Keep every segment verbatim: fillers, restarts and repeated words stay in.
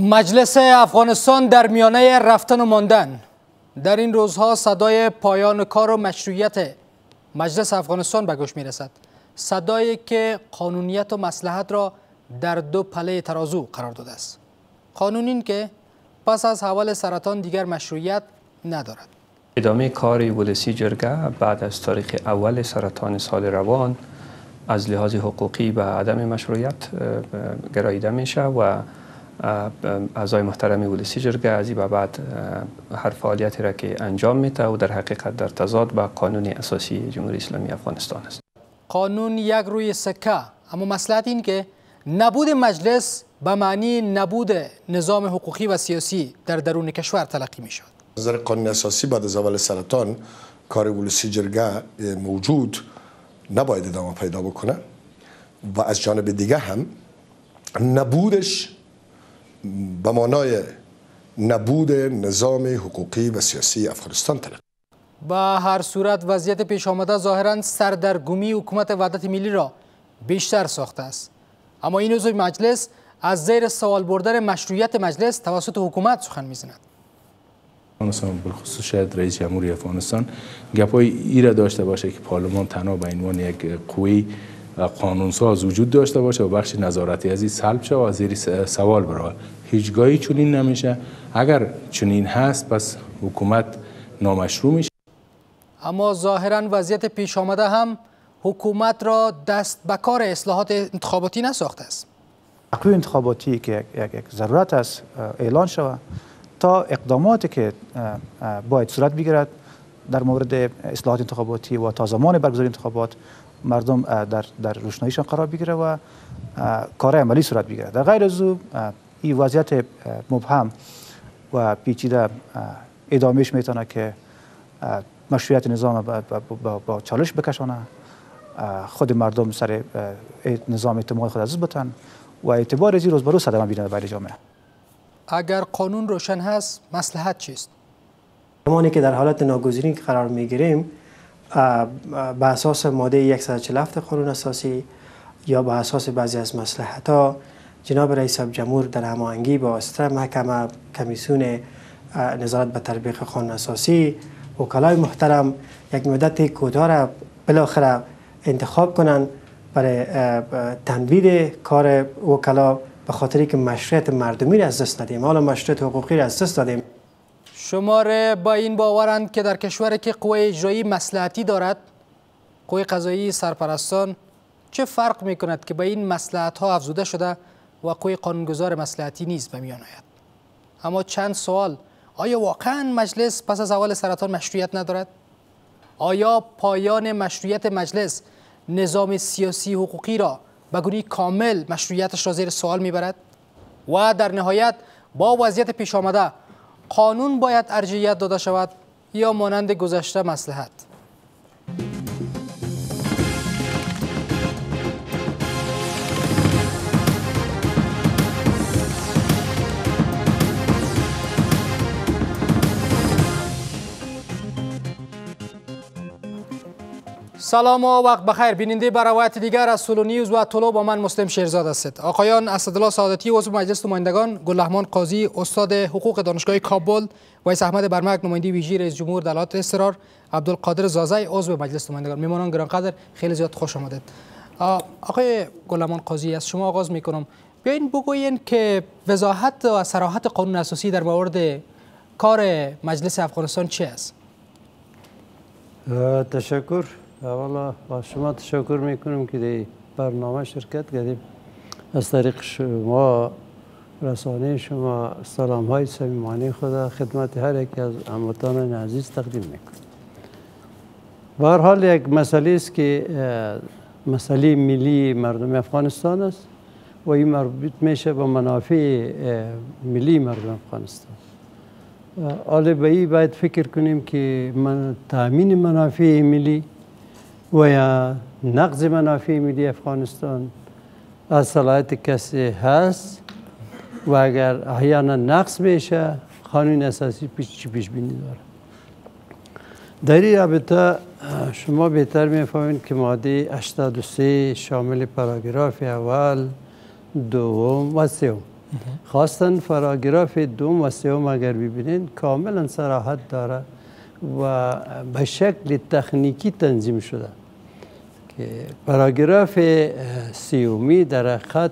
مجلس افغانستان در میانه رفتن و ماندن. در این روزها صدای پایان کار و مشروعیت مجلس افغانستان به گوش می رسد. صدایی که قانونیت و مصلحت را در دو پله ترازو قرار داده است. قانون این که پس از حوال سرطان دیگر مشروعیت ندارد. ادامه کار ولسی جرگه بعد از تاریخ اول سرطان سال روان از لحاظ حقوقی به عدم مشروعیت گراییده میشه و اعضای محترم ولسی جرگه از این بعد هر فعالیتی را که انجام میده و در حقیقت در تضاد با قانون اساسی جمهوری اسلامی افغانستان است. قانون یک روی سکه، اما مصلحت این که نبود مجلس به معنی نبود نظام حقوقی و سیاسی در درون کشور تلقی می شود. نظر قانون اساسی بعد از اول سرطان کار ولسی جرگه موجود نباید ادامه پیدا بکنه و از جانب دیگه هم نبودش به معنای نبود نظام حقوقی و سیاسی افغانستان تلقی. به هر صورت وضعیت پیش آمده ظاهراً سردرگمی حکومت وحدت ملی را بیشتر ساخته است. اما این عضو مجلس از زیر سوال بردن مشروعیت مجلس توسط حکومت سخن میزند. افغانستان بالخصوص شاید رئیس جمهوری افغانستان گپای ای را داشته باشه که پارلمان تنها به عنوان یک قوی قانونساز وجود داشته باشه و بخش نظارتی از این سلب شه و از زیر سوال بره. هیچگاهی چنین نمیشه. اگر چنین هست پس حکومت نامشروع میشه. اما ظاهراً وضعیت پیش آمده هم حکومت را دست به کار اصلاحات انتخاباتی نساخته است. تقویت انتخاباتی که یک, یک ضرورت است اعلان شود تا اقداماتی که باید صورت بگیرد در مورد اصلاحات انتخاباتی و تا زمان برگزاری انتخابات مردم در در روشناییشان قرار بگیره و کار عملی صورت بگیره. در غیر از او این وضعیت مبهم و پیچیده ادامهش میتونه که مشروعیت نظام با, با, با چالش بکشانه، خود مردم سر نظام اعتماد خود عزیز بتن و اعتبار از روز به روز صدمه بینه برای جامعه. اگر قانون روشن هست مصلحت چیست؟ زمانی که در حالت ناگزیری قرار میگیریم به اساس ماده صد و چهل و هفت قانون اساسی یا به اساس بعضی از مصلحت‌ها جناب رئیس جمهور در هماهنگی با واسطه محکمه کمیسیون نظارت به تطبیق قانون اساسی وکلای محترم یک مدت کوتاه را بالاخره انتخاب کنند برای تنوید کار وکلا به خاطری که مشروعیت مردمی را از دست ندیم. حالا مشروعیت حقوقی را از دست دادیم. شماره با این باورند که در کشوری که قوه اجرایی مصلحتی دارد، قوه قضایی سرپرستان چه فرق می کند که به این مصلحت ها افزوده شده و قوه قانونگذار مصلحتی نیز به میان آید. اما چند سوال: آیا واقعا مجلس پس از اول سرطان مشروعیت ندارد؟ آیا پایان مشروعیت مجلس نظام سیاسی حقوقی را به گونه کامل مشروعیتش را زیر سوال میبرد؟ و در نهایت با وضعیت پیش آمده قانون باید ارجحیت داده شود یا مانند گذشته مصلحت؟ سلام و وقت بخیر. بیننده به روایت دیگر از سولو نیوز و طلو با من مسلم شیرزاد هستید. آقایان اسدالله سعادتی عضو مجلس نمایندگان، گلرحمان قاضی استاد حقوق دانشگاه کابل، ویس احمد برمک نماینده ویژه رئیس جمهور در حالت اضطرار، عبدالقادر زازی عضو مجلس نمایندگان، میهمانان گرانقدر خیلی زیاد خوش آمدید. آقای گلرحمان قاضی از شما آغاز میکنم. بیاین بگوین که وضاحت و صراحت قانون اساسی در مورد کار مجلس افغانستان چه است؟ تشکر. اولا با شما تشکر میکنم که در برنامه شرکت کردیم. از طریق شما رسانه شما سلام های صمیمانه خدا خدمت هر یک از هموطنان عزیز تقدیم میکنم. به هر حال یک مسئله است که مسئله ملی مردم افغانستان است و این مربوط میشه به منافع ملی مردم افغانستان. حالا به این باید فکر کنیم که من تامین منافع ملی و یا نقض منافع ملی افغانستان از صلاحیت کسی هست و اگر احیانا نقض میشه قانون اساسی پیش پیش بینی داره. در این رابطه شما بهتر میفهمید که ماده هشتاد و سه شامل پاراگراف اول، دوم و سوم خواستن پاراگراف دوم و سوم اگر ببینین کاملا صراحت داره و به شکل تکنیکی تنظیم شده که پاراگراف سومی در خط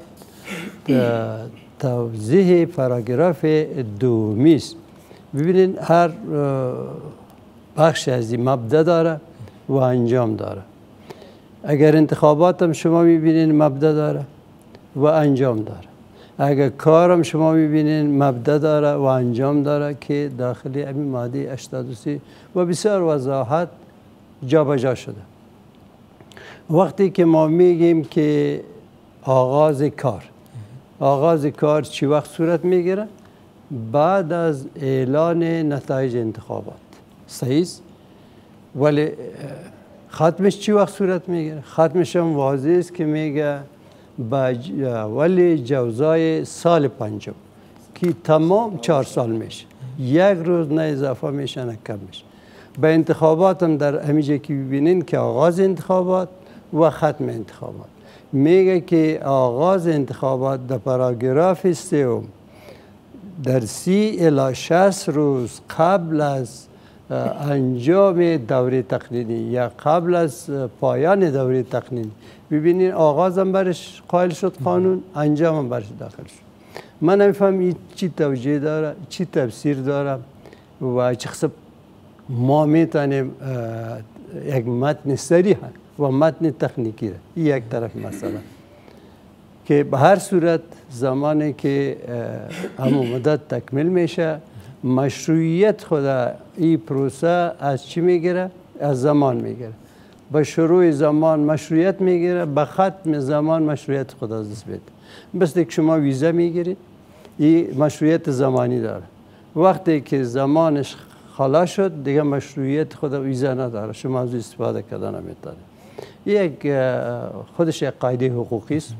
توضیح پاراگراف دومی است. ببینید هر بخش از این مبدا داره و انجام داره. اگر انتخابات هم شما میبینین مبدا داره و انجام داره. اگر کارم شما میبینین مبدا داره و انجام داره که داخل همین ماده هشتاد و سه و بسیار وضاحت جابجا شده. وقتی که ما میگیم که آغاز کار آغاز کار چی وقت صورت میگیره؟ بعد از اعلان نتایج انتخابات. صحیح؟ ولی ختمش چی وقت صورت میگیره؟ ختمش هم واضح است که میگه با ولی جوزای سال پنجم که تمام چهار سال میشه، یک روز نه اضافه میشه نه کم میشه. به انتخابات هم در همیشه که ببینین که آغاز انتخابات و ختم انتخابات میگه که آغاز انتخابات در پاراگراف سوم در سی الی شصت روز قبل از انجام دوره تقنینی یا قبل از پایان دوره تقنینی. ببینین آغاز هم برش قائل شد قانون، انجام هم برش داخل شد. من نمیفهم این چی توجیه داره، چی تفسیر داره و چه قسم ما میتونیم یک متن صریح و متن تکنیکی را یک طرف مثلا که به هر صورت زمانی که همون مدت تکمیل میشه مشروعیت خود این پروسه از چی میگیره؟ از زمان میگیره. به شروع زمان مشروعیت میگیره، به ختم زمان مشروعیت خود از دست میده. مثل که شما ویزا میگیرید این مشروعیت زمانی داره. وقتی که زمانش خلاص شد دیگه مشروعیت خود ویزا نداره، شما از استفاده کردن نمیتونه. یک خودش یک قاعده حقوقی است.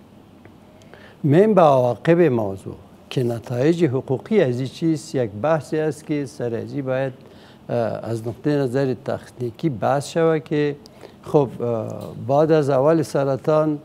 من به عواقب موضوع که نتایج حقوقی از این چیز یک بحثی است که سرازی باید از نقطه نظر تکنیکی بحث شود که خب بعد از اول سرطان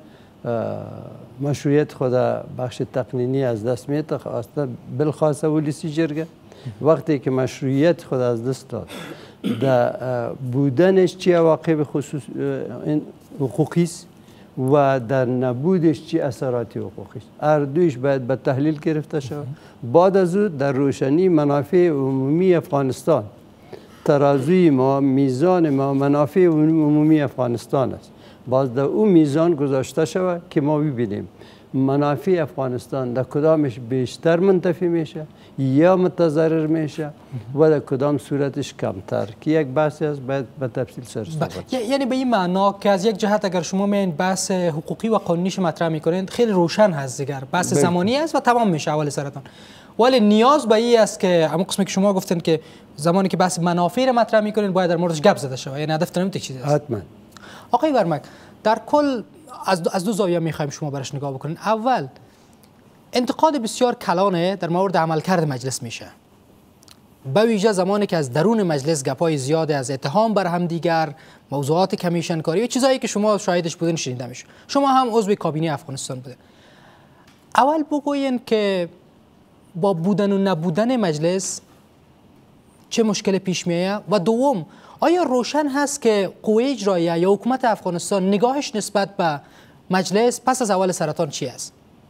مشروعیت خود بخش تقنینی از دست میده، بالخاص ولسی جرگه وقتی که مشروعیت خود از دست داد در بودنش چی عواقب خصوص حقوقی است و در نبودش چی اثرات حقوقی است. هر دویش باید به تحلیل گرفته شود. بعد از او در روشنی منافع عمومی افغانستان، ترازوی ما، میزان ما منافع عمومی افغانستان است، باز در اون میزان گذاشته شود که ما ببینیم منافع افغانستان در کدامش بیشتر منتفع میشه یا متضرر میشه و در کدام صورتش کمتر، که یک بحثی است باید به تفصیل سر صحبت. یعنی به این معنا که از یک جهت اگر شما این بحث حقوقی و قانونیش مطرح میکنید خیلی روشن هست دیگر، بحث بله. زمانی است و تمام میشه اول سرطان. ولی نیاز به این است که همون قسمی که شما گفتین که زمانی که بحث منافع را مطرح میکنین باید در موردش گپ زده شود، یعنی هدف نمیده چیزی است. حتما. آقای ورمک در کل از دو, از دو زاویه میخوایم شما برش نگاه بکنین. اول انتقاد بسیار کلانه در مورد عملکرد مجلس میشه، به ویژه زمانی که از درون مجلس گپای زیاد از اتهام بر هم دیگر، موضوعات کمیشن کاری و چیزایی که شما شاهدش بودین شنیده میشه. شما هم عضو کابینه افغانستان بودین. اول بگوین که با بودن و نبودن مجلس چه مشکل پیش میآید و دوم آیا روشن هست که قوه اجراییه یا حکومت افغانستان نگاهش نسبت به مجلس پس از اول سرطان چی است؟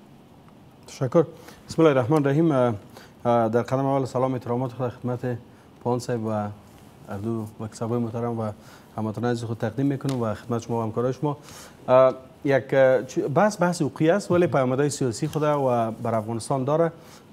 تشکر. بسم الله الرحمن الرحیم. در قدم اول سلام احترامات خود خدمت پان صاحب و اردو و کسابای محترم و هموطنان عزیز خود تقدیم میکنم و خدمت شما و همکارای شما. یک بحث بحث حقوقی است ولی پیامدهای سیاسی خود و بر افغانستان داره.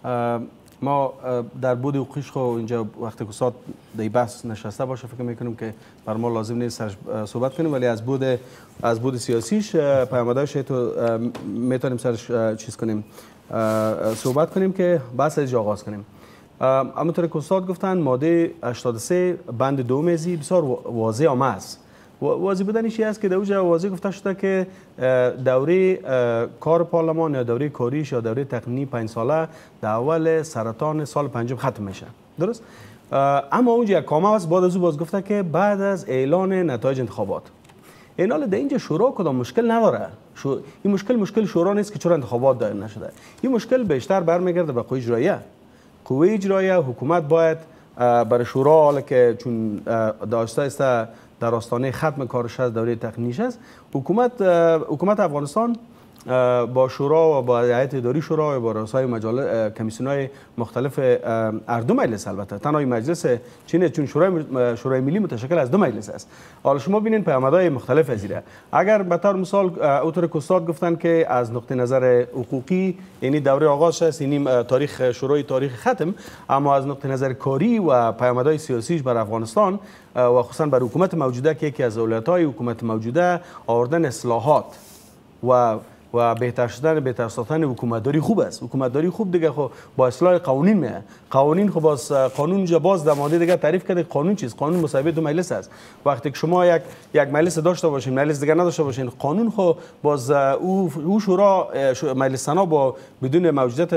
ما در بود حقوقیش خو اینجا وقتی که استاد در بحث نشسته باشه فکر میکنیم که بر ما لازم نیست سرش صحبت کنیم، ولی از بود از بود سیاسیش پیامدهاش تو میتونیم سرش چیز کنیم صحبت کنیم که بحث از آغاز کنیم. همونطور که استاد گفتن ماده هشتاد و سه بند دوم ازی بسیار واضح آمه است. واضح بودنش این است که در اونجا واضح گفته شده که دوره کار پارلمان یا دوره کاریش یا دوره تقنینی پنج ساله در اول سرطان سال پنجم ختم میشه. درست؟ اما اونجا یک کامه است بعد از او باز گفته که بعد از اعلان نتایج انتخابات. این حال در اینجا شورا کدام مشکل نداره. شو... این مشکل مشکل شورا نیست که چرا انتخابات دایر نشده. این مشکل بیشتر برمیگرده به قوه اجراییه. قوه اجراییه حکومت باید برای شورا، حالا که چون داشته است در آستانه ختم کارش از دوره تقنینیش است، حکومت حکومت افغانستان با شورا و با هیئت اداری شورا و با رؤسای مجالس کمیسیون‌های مختلف هر دو مجلس، البته تنها مجلس چینه چون شورای شورای ملی متشکل از دو مجلس است. حالا شما ببینید پیامدهای مختلف از ایره. اگر به طور مثال اوتور کوستاد گفتن که از نقطه نظر حقوقی یعنی دوره آغاز است، یعنی تاریخ شروع تاریخ ختم، اما از نقطه نظر کاری و پیامدهای سیاسیش بر افغانستان و خصوصا بر حکومت موجوده که یکی از اولویت‌های حکومت موجوده آوردن اصلاحات و و بهتر شدن بهتر ساختن حکومتداری خوب است. حکومتداری خوب دیگه خب با اصلاح قوانین میه. قوانین خب باز قانون اینجا باز در ماده دیگه تعریف کرده قانون چیست. قانون مساوی دو مجلس است. وقتی که شما یک یک مجلس داشته باشین مجلس دیگه نداشته باشین، قانون خب باز او او شورا مجلس سنا با بدون موجودیت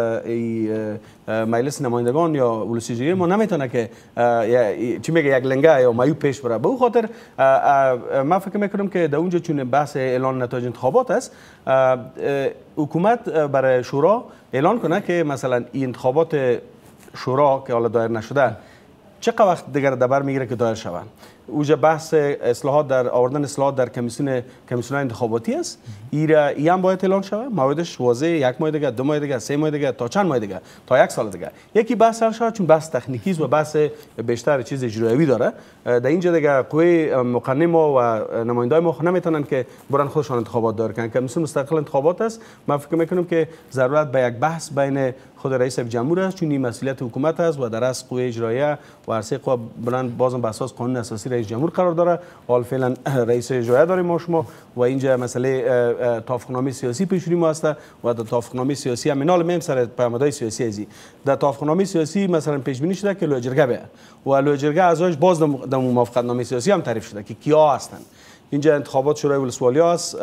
مجلس نمایندگان یا ولسیجی ما نمیتونه که چی میگه یک لنگه یا مایو پیش بره. به او خاطر ما فکر میکنم که در اونجا چون بحث اعلان نتایج انتخابات است، حکومت برای شورا اعلان کنه که مثلا این انتخابات شورا که حالا دایر نشده چقدر وقت دیگر دبر میگیره که دایر شوند. اوجا بحث اصلاحات در آوردن اصلاحات در کمیسیون کمیسیون انتخاباتی است. ایرا ای هم باید اعلان شود. موردش واضحه، یک ماه دیگه، دو ماه دیگه، سه ماه دیگه، تا چند ماه دیگه، تا یک سال دیگه. یکی بحث حل شود چون بحث تکنیکی است و بحث بیشتر چیز اجرایی داره. در اینجا دیگه قوه مقننه و نمایندای ما نمیتونن که برن خودشان انتخابات دار کنن. کمیسیون مستقل انتخابات است. من فکر میکنم که ضرورت به یک بحث بین خود رئیس جمهور است چون این مسئولیت حکومت است و در اصل قوه اجراییه و هر سه قوه بلند بازم به اساس قانون اساسی رئیس جمهور قرار داره. حال فعلا رئیس اجرایی داریم ما شما و اینجا مسئله توافقنامه سیاسی پیش روی ما است و در توافقنامه سیاسی هم منال مهم سر پیامدهای سیاسی ازی. در توافقنامه سیاسی مثلا پیش بینی شده که لوجرگه به و لوجرگه ازش باز در موافقتنامه سیاسی هم تعریف شده که کیا هستند. اینجا انتخابات شورای ولسوالی است،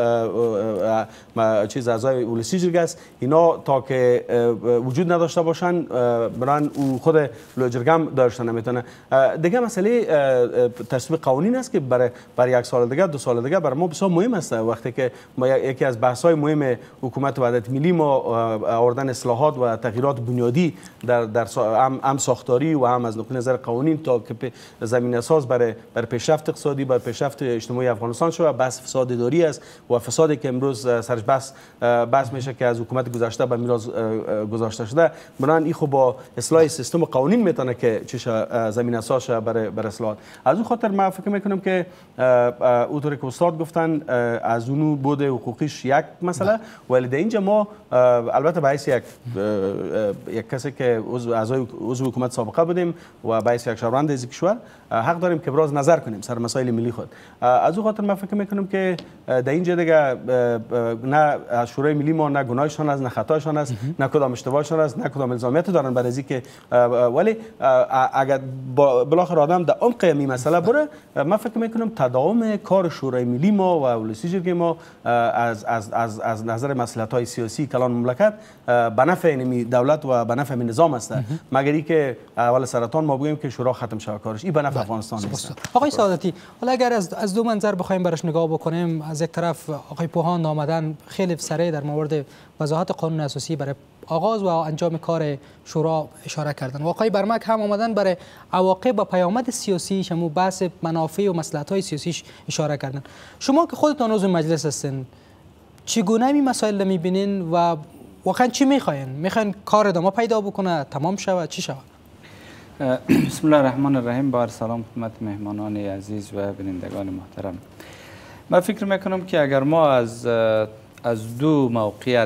چیز اعضای ولسی جرگه است، اینا تا که وجود نداشته باشن بران او خود لوجرگه هم داشته نمیتونه. دیگه مسئله تصویب قوانین است که برای برای یک سال دیگه، دو سال دیگه برای ما بسیار مهم است. وقتی که ما یکی از بحث های مهم حکومت وحدت ملی ما آوردن اصلاحات و تغییرات بنیادی در در هم ساختاری و هم از نقطه نظر قوانین تا که زمین اساس برای برای پیشرفت اقتصادی، برای پیشرفت اجتماعی افغانستان شده. بحث فساد اداری است و فسادی که امروز سرش بحث بحث میشه که از حکومت گذشته به میراث گذاشته شده. بنابراین این خب با اصلاح سیستم قوانین میتونه که چش زمین اساس برای برای اصلاحات. از اون خاطر من فکر میکنم که اونطوری که استاد گفتن از اونو بود حقوقیش یک مسئله، ولی در اینجا ما البته به حیث یک یک کسی که عضو اعضای عضو حکومت سابقه بودیم و به حیث یک شهروند از کشور حق داریم که ابراز نظر کنیم سر مسائل ملی خود. از اون خاطر من فکر میکنم که در اینجا دیگه نه از شورای ملی ما نه گناهشان است، نه خطایشان است، نه کدام اشتباهشان است، نه کدام الزامیت دارن برای اینکه ولی اگر بالاخره آدم در عمق این مسئله بره، من فکر میکنم تداوم کار شورای ملی ما و ولسی جرگه ما از از از از نظر مصلحت‌های سیاسی کلان مملکت به نفع دولت و به نفع نظام است. مگر اینکه اول سرطان ما بگیم که شورا ختم شود کارش، این به نفع افغانستان نیست. آقای سعادتی، حالا اگر از از دو منظر بخوایم برش نگاه بکنیم، از یک طرف آقای پوهان آمدن خیلی سریع در مورد وضاحت قانون اساسی برای آغاز و انجام کار شورا اشاره کردن. آقای برمک هم آمدن برای عواقب و پیامد سیاسی شمو بحث منافع و مصلحت‌های سیاسیش اشاره کردن. شما که خودتان عضو مجلس هستین، چگونه این مسائل رو می‌بینین و واقعا چی می‌خواین؟ می‌خواین کار ادامه پیدا بکنه، تمام شود، چی شود؟ بسم الله الرحمن الرحیم. بار سلام خدمت مهمانان عزیز و بینندگان محترم. من فکر میکنم که اگر ما از از دو موقعیت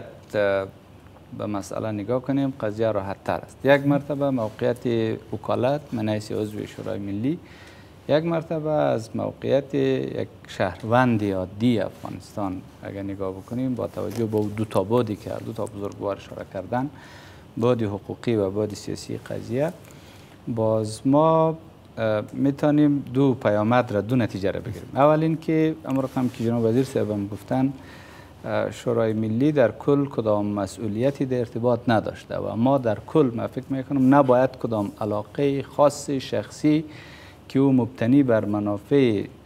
به مسئله نگاه کنیم قضیه راحت تر است. یک مرتبه موقعیت وکالت من حیث عضو شورای ملی، یک مرتبه از موقعیت یک شهروند عادی افغانستان اگر نگاه بکنیم با توجه به دو تا بعدی که دو تا بزرگوار اشاره کردن، بعد حقوقی و بعد سیاسی قضیه، باز ما میتونیم دو پیامد را دو نتیجه را بگیریم. اول این که امر هم که جناب وزیر صاحبم گفتن شورای ملی در کل کدام مسئولیتی در ارتباط نداشته و ما در کل ما فکر میکنم نباید کدام علاقه خاص شخصی که او مبتنی بر منافع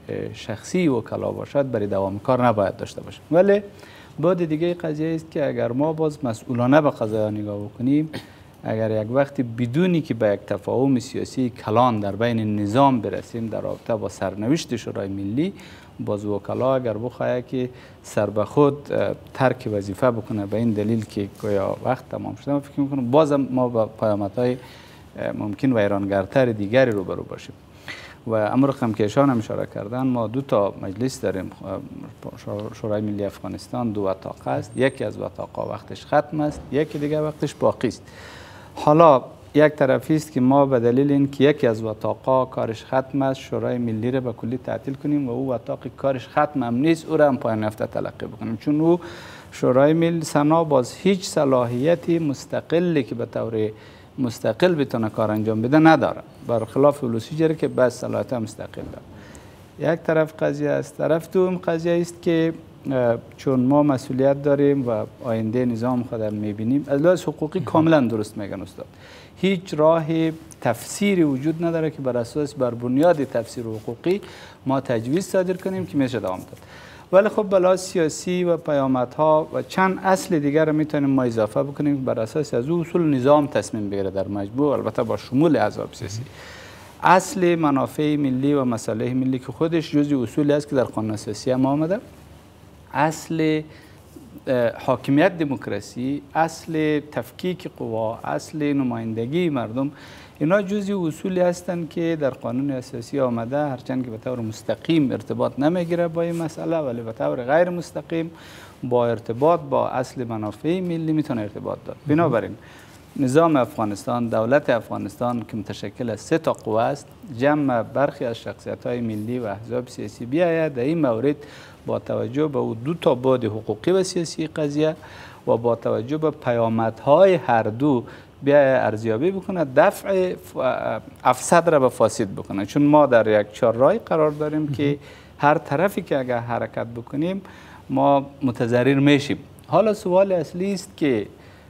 شخصی وکلا باشد برای دوام کار نباید داشته باشه. ولی بعد دیگه قضیه است که اگر ما باز مسئولانه به قضایا نگاه بکنیم، اگر یک وقتی بدونی که به یک تفاهم سیاسی کلان در بین نظام برسیم در رابطه با سرنوشت شورای ملی، باز وکلا اگر بخواهد که سر به خود ترک وظیفه بکنه به این دلیل که گویا وقت تمام شده، من فکر میکنم بازم ما با پیامدهای ممکن ویرانگرتر دیگری روبرو باشیم. و امر رقم که ایشان هم اشاره کردن، ما دو تا مجلس داریم، شورای ملی افغانستان دو وثاقه است، یکی از وثاقا وقتش ختم است، یکی دیگه وقتش باقی است. حالا یک طرفی است که ما به دلیل اینکه یکی از وثاقا کارش ختم است شورای ملی را به کلی تعطیل کنیم و او وثاق کارش ختم هم نیست او را هم پایان یافته تلقی بکنیم، چون او شورای ملی سنا باز هیچ صلاحیتی مستقلی که به طور مستقل بتونه کار انجام بده نداره، برخلاف ولوسی جری که بس صلاحیت مستقل داره. یک طرف قضیه است. طرف دوم قضیه است که چون ما مسئولیت داریم و آینده نظام خود را میبینیم، از لحاظ حقوقی کاملا درست میگن استاد، هیچ راه تفسیری وجود نداره که بر اساس بر بنیاد تفسیر حقوقی ما تجویز صادر کنیم که میشه دوام داد. ولی خب بلا سیاسی و پیامدها و چند اصل دیگر را میتونیم ما اضافه بکنیم که بر اساس از او اصول نظام تصمیم بگیره در مجموع، البته با شمول احزاب سیاسی. اصل منافع ملی و مصالح ملی که خودش جزء اصولی است که در قانون اساسی ما آمده، اصل حاکمیت دموکراسی، اصل تفکیک قوا، اصل نمایندگی مردم، اینا جزء اصولی هستند که در قانون اساسی آمده، هرچند که به طور مستقیم ارتباط نمیگیره با این مسئله، ولی به طور غیر مستقیم با ارتباط با اصل منافع ملی میتونه ارتباط داشت. بنابراین نظام افغانستان، دولت افغانستان که متشکل از سه تا قوه است، جمع برخی از شخصیت‌های ملی و احزاب سیاسی بیاید در این مورد با توجه به او دو تا بعد حقوقی و سیاسی قضیه و با توجه به پیامدهای هر دو بیا ارزیابی بکنه، دفع افسد را به فاسد بکنه، چون ما در یک چهارراه قرار داریم که هر طرفی که اگر حرکت بکنیم ما متضرر میشیم. حالا سوال اصلی است که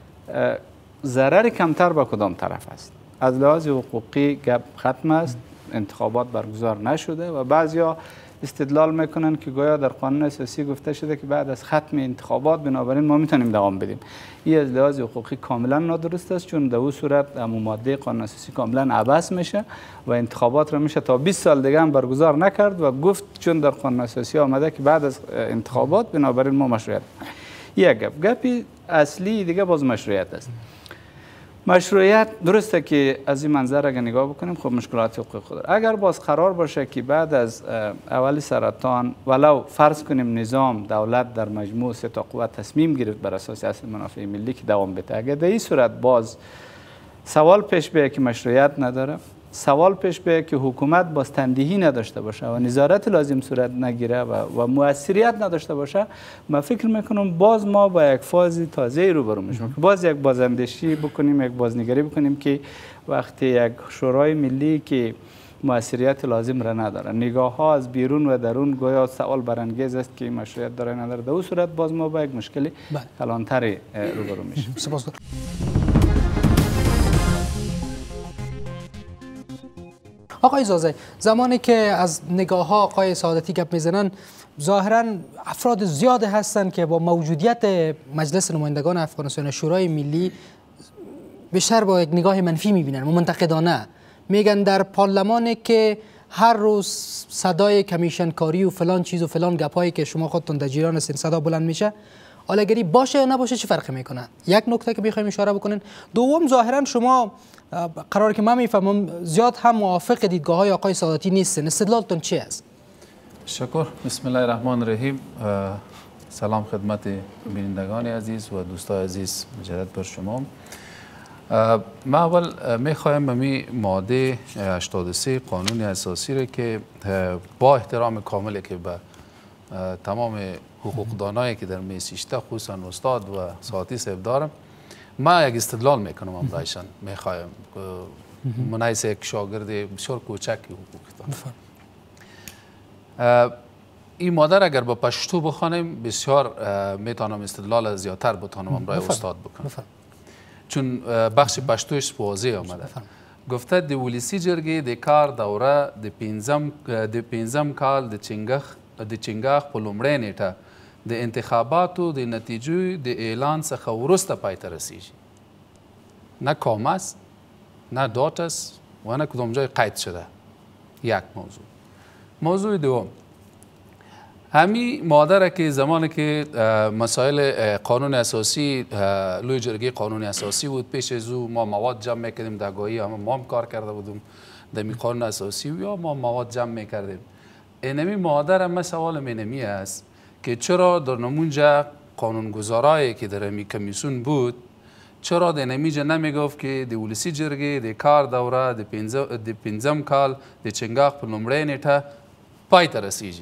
ضرر کمتر به کدام طرف است؟ از لحاظ حقوقی گپ ختم است، انتخابات برگزار نشده و بعضیا استدلال میکنن که گویا در قانون اساسی گفته شده که بعد از ختم انتخابات بنابراین ما میتونیم دوام بدیم. این از لحاظ حقوقی کاملا نادرست است، چون در اون صورت همون ماده قانون اساسی کاملا عبث میشه و انتخابات را میشه تا بیست سال دیگه هم برگزار نکرد و گفت چون در قانون اساسی آمده که بعد از انتخابات بنابراین ما مشروعیت. یک گپ گپی اصلی دیگه باز مشروعیت است. مشروعیت درسته که از این منظر اگر نگاه بکنیم خب مشکلات حقوقی خود داره. اگر باز قرار باشه که بعد از اول سرطان ولو فرض کنیم نظام دولت در مجموع سه تا قوه تصمیم گرفت بر اساس اصل منافع ملی که دوام بده، اگر در این صورت باز سوال پیش بیاید که مشروعیت نداره، سوال پیش بیاید که حکومت باز تندهی نداشته باشه و نظارت لازم صورت نگیره و, و موثریت نداشته باشه، من فکر میکنم باز ما با یک فاز تازه روبرو میشیم که باز یک بازاندیشی بکنیم، یک بازنگری بکنیم که وقتی یک شورای ملی که موثریت لازم را نداره، نگاه ها از بیرون و درون گویا سوال برانگیز است که مشروعیت داره نداره، در اون صورت باز ما با یک مشکل کلانتری روبرو میشیم. آقای زازی، زمانی که از نگاه ها آقای سعادتی گپ میزنن، ظاهرا افراد زیاد هستند که با موجودیت مجلس نمایندگان افغانستان شورای ملی بیشتر با یک نگاه منفی میبینن و منتقدانه میگن در پارلمانی که هر روز صدای کمیشن کاری و فلان چیز و فلان گپایی که شما خودتون در جیران هستین صدا بلند میشه، آلگری باشه یا نباشه چه فرقی میکنه؟ یک نکته که بخوایم اشاره بکنین. دوم، ظاهرا شما قرار که من میفهمم زیاد هم موافق دیدگاه های آقای سعادتی نیستن، استدلالتون چی است؟ شکر. بسم الله الرحمن الرحیم. سلام خدمت بینندگان عزیز و دوستان عزیز مجدد بر شما. من اول میخوایم به می ماده هشتاد و سه قانون اساسی را که با احترام کاملی که به تمام حقوقدانایی که در میسیشته خصوصا استاد و سعادتی صاحب دارم، من یک استدلال میکنم امرایشان میخوایم منایس یک شاگرد بسیار کوچک حقوقی دارم. این ماده اگر با پشتو بخوانیم بسیار میتونم استدلال زیادتر بتونم امرای استاد بکنم، چون بخش پشتوش واضح آمده. گفته د ولسی جرګې د کار دوره د پنځم د پنځم کال د چنګخ د چنګاخ په لومړۍ نیټه د انتخاباتو د نتیجو د اعلان څخه وروسته پای ته رسیږي. نه کام است، نه دات است و نه کدام جای قید شده. یک موضوع. موضوع دوم، همین ماده که زمانی که مسائل قانون اساسی لوی جرگه قانون اساسی بود، پیش از او ما مواد جمع میکردیم در گاهی هم ما هم کار کرده بودیم در می قانون اساسی یا ما مواد جمع میکردیم. اینمی ماده را من سوال مینمی است که چرا در نمونجا قانونگذارایی که در می کمیسیون بود چرا در نمیجا نمیگفت که د ولسی جرګې د کار دوره د پنځم کال د چنګاخ په لومړۍ نیټه پای ته رسیږي؟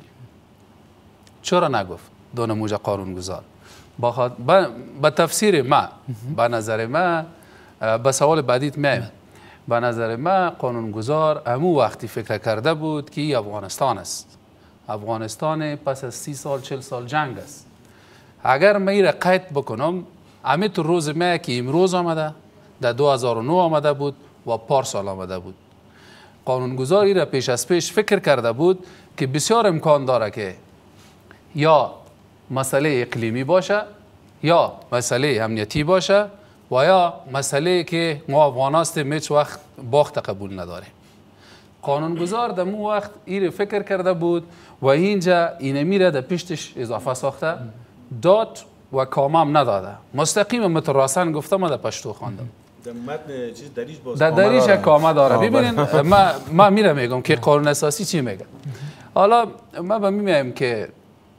چرا نگفت دو نموجا قانونگذار؟ به تفسیر ما، به نظر ما، به سوال بعدیت میم، به نظر ما قانونگذار امو وقتی فکر کرده بود که ای افغانستان است. افغانستان پس از سی سال چل سال جنگ است. اگر من را قید بکنم امی تو روز ما که امروز آمده در دو هزار و نه آمده بود و پارسال آمده بود. قانونگذاری را پیش از پیش فکر کرده بود که بسیار امکان داره که یا مسئله اقلیمی باشه یا مسئله امنیتی باشه و یا مسئله که ما افغان هستیم هیچ وقت باخت قبول نداریم. قانونگذار در مو وقت این فکر کرده بود و اینجا اینمی را در پشتش اضافه ساخته داد و کامم نداده. مستقیم متراسن گفته ما در پشتو خواندم. در متن چیز دریش باز در دریش کامه داره. ببینین ما ما میره میگم که قانون اساسی چی میگه. حالا ما به میگم که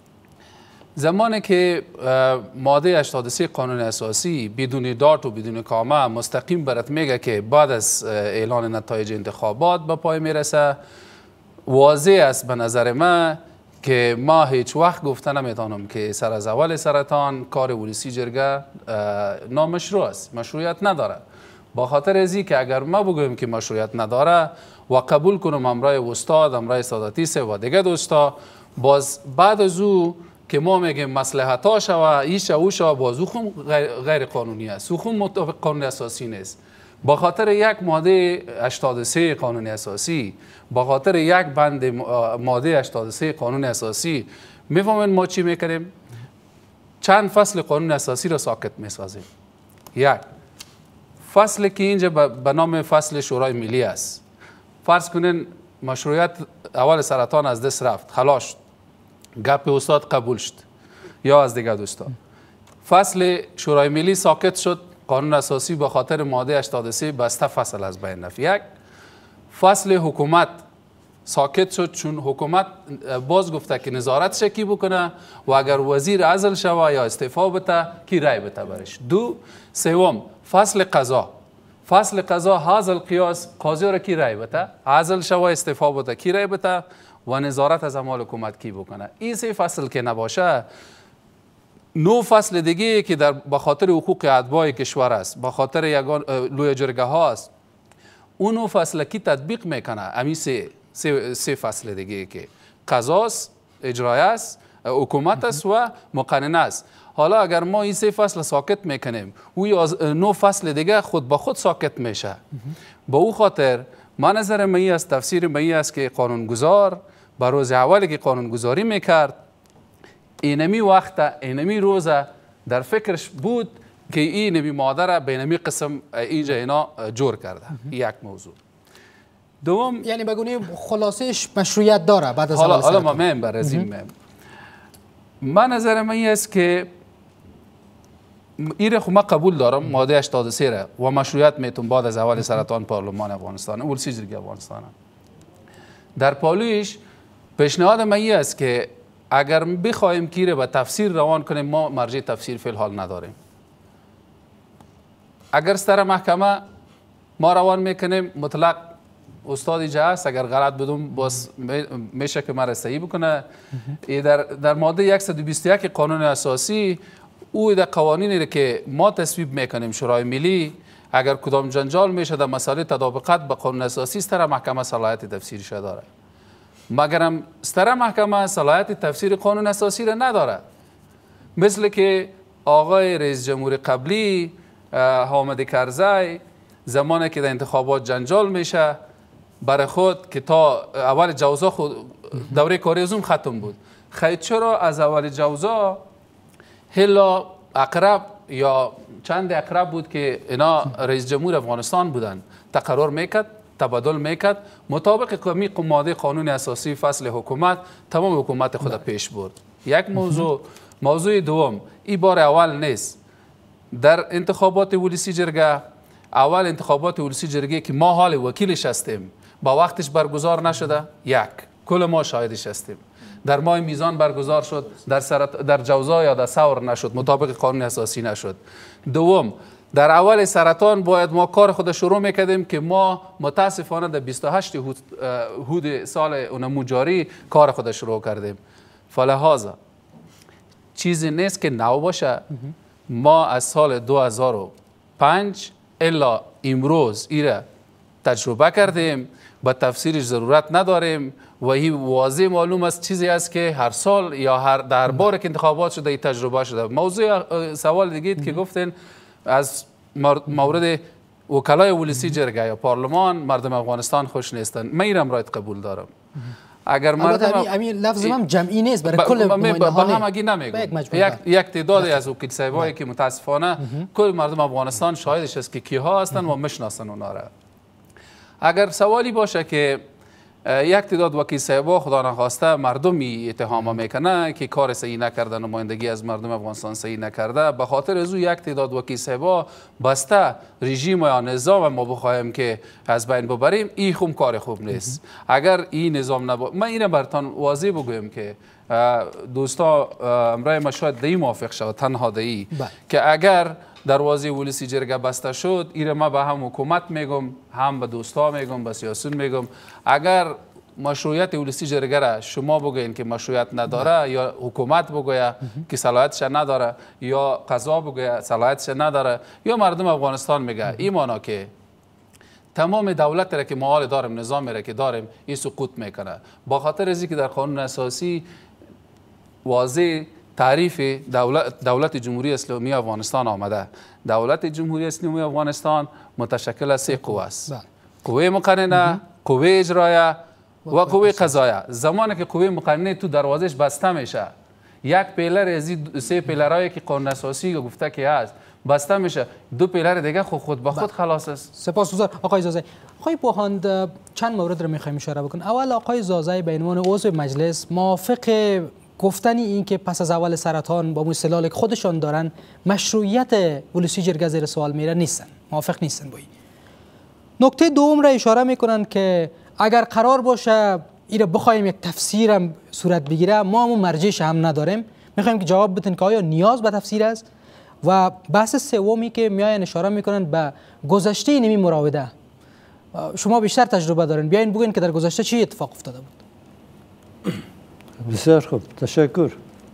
زمانی که ماده هشتاد و سه قانون اساسی بدون دات و بدون کامه مستقیم برات میگه که بعد از اعلان نتایج انتخابات به پای میرسه، واضح است به نظر من که ما هیچ وقت گفته نمیتونم که سر از اول سرطان کار ولسی جرگه نامشروع است، مشروعیت نداره. با خاطر ازی که اگر ما بگویم که مشروعیت نداره و قبول کنم امرای استاد، امرای ساداتی سه و دیگه دوستا، باز بعد از او که ما میگیم مصلحت‌ها شوه ایش او شوه باز او خون غیر قانونی است، او خون مطابق قانون اساسی نیست. با خاطر یک ماده هشتاد و سه قانون اساسی، با خاطر یک بند ماده هشتاد و سه قانون اساسی میفهمین ما چی میکنیم؟ چند فصل قانون اساسی را ساکت میسازیم. یک فصل که اینجا به نام فصل شورای ملی است. فرض کنین مشروعیت اول سرطان از دست رفت، خلاص شد، گپ استاد قبول شد یا از دیگه دوستان. فصل شورای ملی ساکت شد، قانون اساسی به خاطر ماده هشتاد و سه بسته فصل از بین رفت. یک فصل حکومت ساکت شد چون حکومت باز گفته که نظارت شکی بکنه و اگر وزیر عزل شوه یا استعفا بده کی رای بده برش. دو سوم فصل قضا، فصل قضا حاصل قیاس قاضی را کی رای بده، عزل شوه استعفا بده کی رای بده و نظارت از اعمال حکومت کی بکنه. این سه فصل که نباشه، نو فصل دیگه که در به خاطر حقوق اتباع کشور است، به خاطر یگان لوی جرگه ها است، اون نو فصل کی تطبیق میکنه. امی سه سه, سه فصل دیگه که قضاست، اجرای است، حکومت است و مقننه است. حالا اگر ما این سه فصل ساکت میکنیم، او نو فصل دیگه خود به خود ساکت میشه. با او خاطر ما نظر می است، تفسیر می است که قانونگذار به روز اولی که قانونگذاری میکرد اینمی وقت اینمی روز در فکرش بود که این نمی ماده را به اینمی قسم اینجا اینا جور کرده. یک موضوع. دوم یعنی بگونی خلاصش مشروعیت داره بعد از حالا حالا ما میم برزیم میم. من نظر من است که این خو ما قبول دارم ماده هشتاد و سه را و مشروعیت میتون بعد از اول سرطان پارلمان افغانستان ولسی جرګې افغانستان. در پالویش پیشنهاد من است که اگر بخوایم که به تفسیر روان کنیم ما مرجع تفسیر فی الحال نداریم. اگر سر محکمه ما روان میکنیم مطلق استاد اینجا هست، اگر غلط بدم باز میشه که مرا صحیح بکنه. در در ماده صد و بیست و یک قانون اساسی او در قوانینی که ما تصویب میکنیم شورای ملی، اگر کدام جنجال میشه در مسئله تطابقت به قانون اساسی است، محکمه صلاحیت تفسیرش داره. مگرم ستره محکمه صلاحیت تفسیر قانون اساسی را نداره. مثل که آقای رئیس جمهور قبلی حامد کرزی زمانی که در انتخابات جنجال میشه برای خود که تا اول جوزا خود دوره کاری ازم ختم بود. خیلی چرا از اول جوزا هلا اقرب یا چند اقرب بود که اینا رئیس جمهور افغانستان بودن، تقرار میکرد، تبادل میکرد، مطابق کمی ماده قانون اساسی فصل حکومت تمام حکومت خود پیش برد. یک موضوع. موضوع دوم، این بار اول نیست در انتخابات ولسی جرگه، اول انتخابات ولسی جرگه که ما حال وکیلش هستیم با وقتش برگزار نشده، یک کل ما شاهدش هستیم. در ماه میزان برگزار شد، در سرط... در جوزا یا در ثور نشد، مطابق قانون اساسی نشد. دوم، در اول سرطان باید ما کار خود شروع میکردیم که ما متاسفانه در بیست و هشت هود سال اونمو جاری کار خود شروع کردیم. فلهذا چیزی نیست که نو باشه. ما از سال دو هزار و پنج الا امروز ایره تجربه کردیم، با تفسیرش ضرورت نداریم و این واضح معلوم است چیزی است که هر سال یا هر در بار که انتخابات شده این تجربه شده. موضوع سوال دیگه که گفتین از مورد وکلای ولسی جرگه یا پارلمان مردم افغانستان خوش نیستن، من اینم رایت قبول دارم. اگر مردم همین لفظ هم جمعی نیست برای کل نمایندگان، با هم اگه نمیگم یک یک تعدادی از وکیل صاحبایی که متاسفانه کل مردم افغانستان شاهدش است که کیها هستن و میشناسن اونا را. اگر سوالی باشه که یک تعداد وکیل صاحبا خدا نخواسته مردمی اتهام میکنه که کار صحیح نکرده، نمایندگی از مردم افغانستان صحیح نکرده، به خاطر از او یک تعداد وکیل صاحبا بسته رژیم یا نظام ما بخوایم که از بین ببریم، این خوب کار خوب نیست. اگر این نظام نبا من اینو براتون واضح بگویم که دوستا امرای ما شاید دی موافق شود تنها دی که اگر دروازه ولسی جرگه بسته شد، ایره ما به هم حکومت میگم، هم به دوستا میگم، به سیاسیون میگم، اگر مشروعیت ولسی جرگه را شما بگوین که مشروعیت نداره یا حکومت بگویه که صلاحیتش نداره یا قضا بگویه صلاحیتش نداره یا مردم افغانستان میگه، این معنی که تمام دولت را که ما حال داریم، نظام را که داریم، این سقوط میکنه. با خاطر از اینکه در قانون اساسی واضح تعریف دولت, دولت جمهوری اسلامی افغانستان آمده. دولت جمهوری اسلامی افغانستان متشکل از سه قوه است. قوه مقننه، قوه اجرایه و قوه قضاییه. زمانی که قوه مقننه تو دروازش بسته میشه، یک پیلر از این سه پیلرهایی که قانون اساسی گفته که هست بسته میشه، دو پیلر دیگه خود خود به خود خلاص است. سپاسگزار آقای زازی. آقای بوهاند چند مورد رو میخوایم اشاره بکنیم. اول آقای زازی به عنوان عضو مجلس موافق گفتنی این که پس از اول سرطان با مستدلالی که خودشان دارن مشروعیت ولسی جرگه زیر سوال میره نیستن، موافق نیستن با این. نکته دوم را اشاره میکنن که اگر قرار باشه این بخوایم یک تفسیر هم صورت بگیره، ما هم مرجعش هم نداریم، میخوایم که جواب بدین که آیا نیاز به تفسیر است. و بحث سومی که میاین اشاره میکنن به گذشته اینمی مراوده، شما بیشتر تجربه دارین، بیاین بگین که در گذشته چی اتفاق افتاده بود. بسیار خوب، تشکر.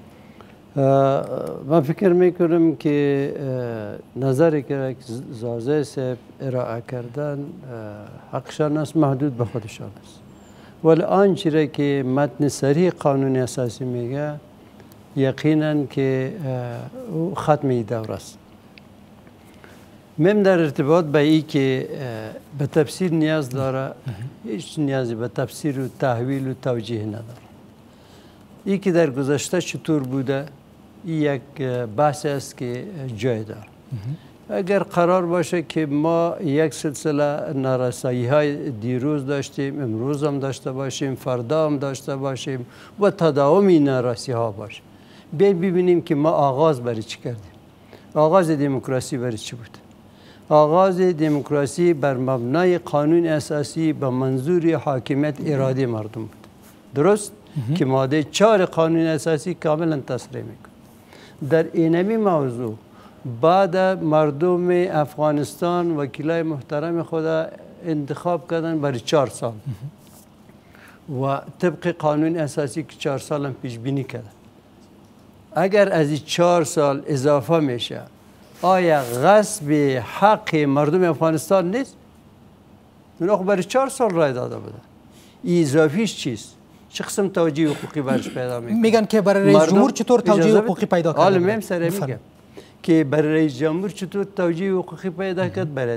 من فکر میکنم که نظری که زازی صاحب ارائه کردن حقشان است، محدود به خودشان است، ولی آنچه که متن صریح قانون اساسی میگه یقینا که ختم دوره است. من در ارتباط به این که به تفسیر نیاز داره، هیچ نیازی به تفسیر و تحویل و توجیه نداره. این که در گذشته چطور بوده، این یک بحث است که جای داره. اگر قرار باشه که ما یک سلسله نارسایی های دیروز داشتیم، امروز هم داشته باشیم، فردا هم داشته باشیم و تداوم این نارسایی ها باشه، بیایم ببینیم که ما آغاز برای چی کردیم. آغاز دموکراسی برای چی بود؟ آغاز دموکراسی بر مبنای قانون اساسی به منظور حاکمیت اراده مردم بود. درست؟ که ماده چهار قانون اساسی کاملا تصریح میکنه. در اینمی موضوع بعد مردم افغانستان وکیلای محترم خود انتخاب کردن برای چهار سال و طبق قانون اساسی که چهار سال هم پیش بینی کردن. اگر از این چهار سال اضافه میشه، آیا غصب حق مردم افغانستان نیست؟ اونا خب برای چهار سال رای داده بودن. این اضافیش چیست؟ چه قسم توجیه حقوقی برش پیدا میکنه؟ میگن که برای رئیس جمهور چطور توجیه حقوقی پیدا کرد؟ حالا من سر میگم که برای رئیس جمهور چطور توجیه حقوقی پیدا کرد برای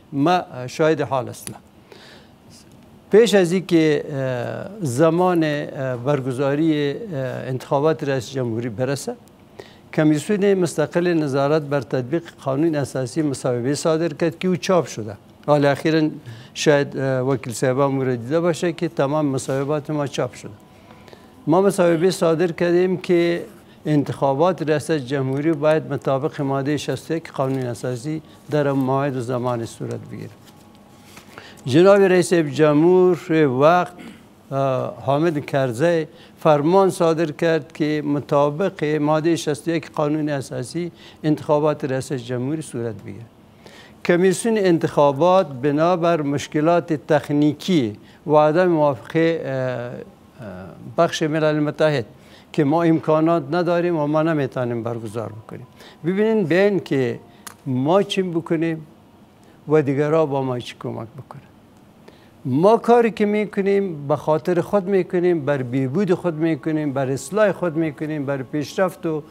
ما شاهد حال هستم. پیش از اینکه زمان برگزاری انتخابات رئیس جمهوری برسه، کمیسیون مستقل نظارت بر تطبیق قانون اساسی مصوبه صادر کرد که او چاپ شده. حال اخیراً شاید وکیل صاحب مورد دیده باشه که تمام مصوبات ما چاپ شده. ما مصوبه صادر کردیم که انتخابات ریاست جمهوری باید مطابق ماده شصت و یک قانون اساسی در موعد و زمان صورت بگیره. جناب رئیس جمهور وقت حامد کرزی فرمان صادر کرد که مطابق ماده شصت و یک قانون اساسی انتخابات ریاست جمهوری صورت بگیره. کمیسیون انتخابات بنابر مشکلات تکنیکی و عدم موافقه بخش ملل متحد که ما امکانات نداریم و ما نمیتونیم برگزار بکنیم. ببینید بین که ما چی بکنیم و دیگرها با ما چی کمک بکنن. ما کاری که میکنیم به خاطر خود میکنیم، بر بهبود خود میکنیم، بر اصلاح خود میکنیم، بر پیشرفت و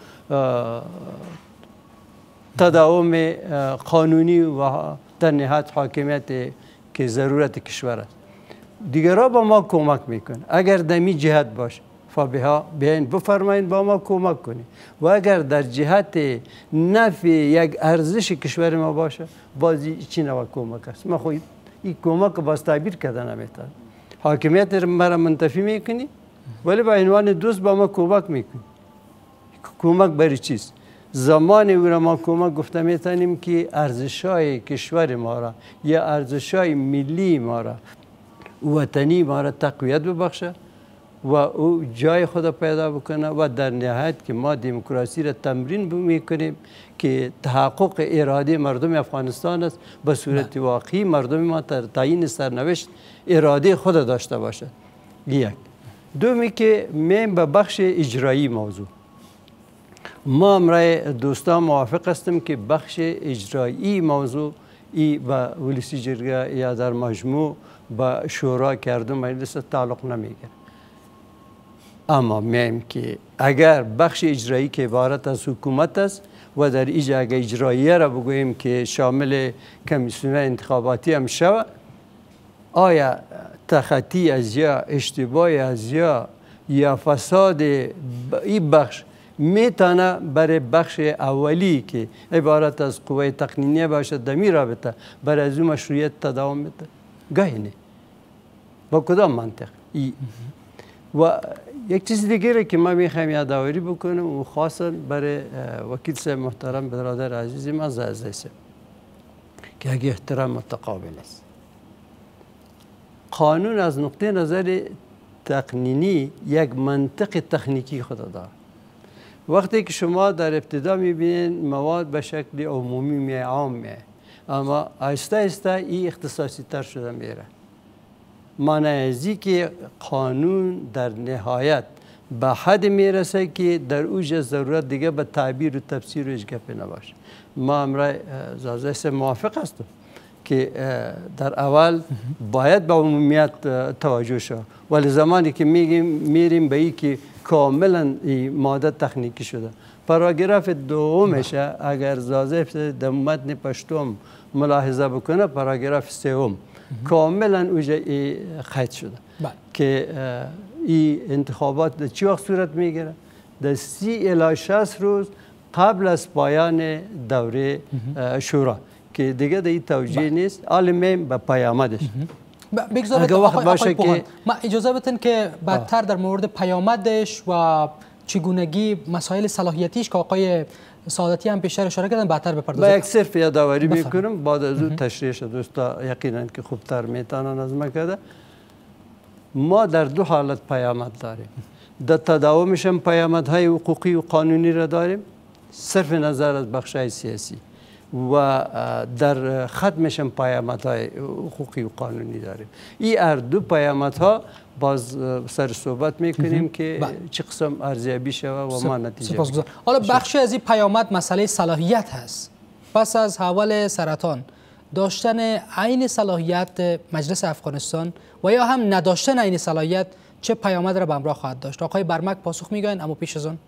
تداوم قانونی و در نهایت حاکمیت که ضرورت کشور است. دیگرها با ما کمک میکنن. اگر دمی جهت باشه فبها بیاین بفرمایید با ما کمک کنید و اگر در جهت نفع یک ارزش کشور ما باشه بازی چی نوع کمک است. ما خود این کمک باز تعبیر کردن نمیتونم. حاکمیت مرا منتفی میکنی ولی با عنوان دوست با ما کمک میکنی. کمک برای چیست؟ زمان او را ما کمک گفته میتونیم که ارزش‌های کشور ما را یا ارزش‌های ملی ما را وطنی ما را تقویت ببخشه و او جای خود پیدا بکنه و در نهایت که ما دموکراسی را تمرین میکنیم که تحقق اراده مردم افغانستان است به صورت واقعی مردم ما در تعیین سرنوشت اراده خود داشته باشد. یک دومی که من به بخش اجرایی موضوع ما امرای دوستان موافق هستم که بخش اجرایی موضوع ای به ولسی جرگه یا در مجموع با شورا کرده مجلس تعلق نمیگیره. اما میم که اگر بخش اجرایی که عبارت از حکومت است و در ایجا اگر اجراییه را بگوییم که شامل کمیسیون انتخاباتی هم شود، آیا تخطی از یا اشتباه از یا یا فساد این بخش میتونه برای بخش اولی که عبارت از قوه تقنینیه باشد دمی رابطه برای از اون مشروعیت تداوم بده؟ گاهی نه. با کدام منطق؟ ای. و یک چیز دیگه که ما میخوایم یادآوری بکنم و خاصا برای وکیل صاحب محترم برادر عزیز ما زازه که اگه احترام متقابل است. قانون از نقطه نظر تقنینی یک منطق تکنیکی خود دارد. وقتی که شما در ابتدا میبینید مواد به شکل عمومی می عام می اما آهسته آهسته این اختصاصی تر شده میره. معنی ازی که قانون در نهایت به حد میرسه که در اوج ضرورت دیگه به تعبیر و تفسیر و هیچ گپی نباشه. ما امرای زازه موافق هستم که در اول باید به عمومیت توجه شد ولی زمانی که میگیم میریم به این که کاملا ماده تکنیکی شده. پاراگراف دومش اگر زازه در متن پشتم ملاحظه بکنه پاراگراف سوم کاملا اوجا خط شده که این انتخابات در چی وقت صورت میگیره؟ در سی الی شصت روز قبل از پایان دوره شورا که دیگه در این توجیه نیست. عالمیم به پیامدش بگذارید آقای, آقای پوهان ما اجازه بدین که بعدتر در مورد پیامدش و چگونگی مسائل صلاحیتیش که آقای سعادتی هم پیشتر اشاره کردن بعدتر بپردازیم. با یک صرف یادآوری میکنم بعد از اون تشریحش دوستا یقینا که خوبتر میتونن از ما کرده. ما در دو حالت پیامد داریم. در تداومش هم پیامدهای حقوقی و قانونی را داریم صرف نظر از بخشای سیاسی و در ختمش هم پیامدهای حقوقی و قانونی داریم. این هر دو پیامدها باز سر صحبت میکنیم که چه قسم ارزیابی شود و ما نتیجه بگیریم. حالا بخشی از این پیامد مسئله صلاحیت هست. پس از حول سرطان داشتن عین صلاحیت مجلس افغانستان و یا هم نداشتن عین صلاحیت چه پیامد را به همراه خواهد داشت؟ آقای برمک پاسخ میگوین اما پیش از آن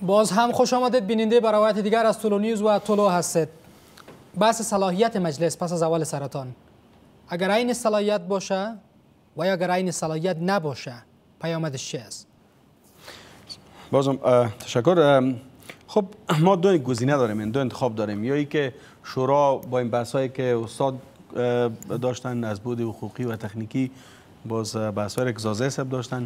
باز هم خوش آمدید بیننده به روایت دیگر از طلو نیوز و طلو هستید. بحث صلاحیت مجلس پس از زوال سرطان، اگر این صلاحیت باشه و یا اگر این صلاحیت نباشه پیامدش چی است؟ بازم تشکر. خب ما دو گزینه داریم، دو انتخاب داریم، یا ای که شورا با این بحثایی که استاد داشتن از بود حقوقی و تکنیکی باز بحثایی که زازه صاحب داشتن،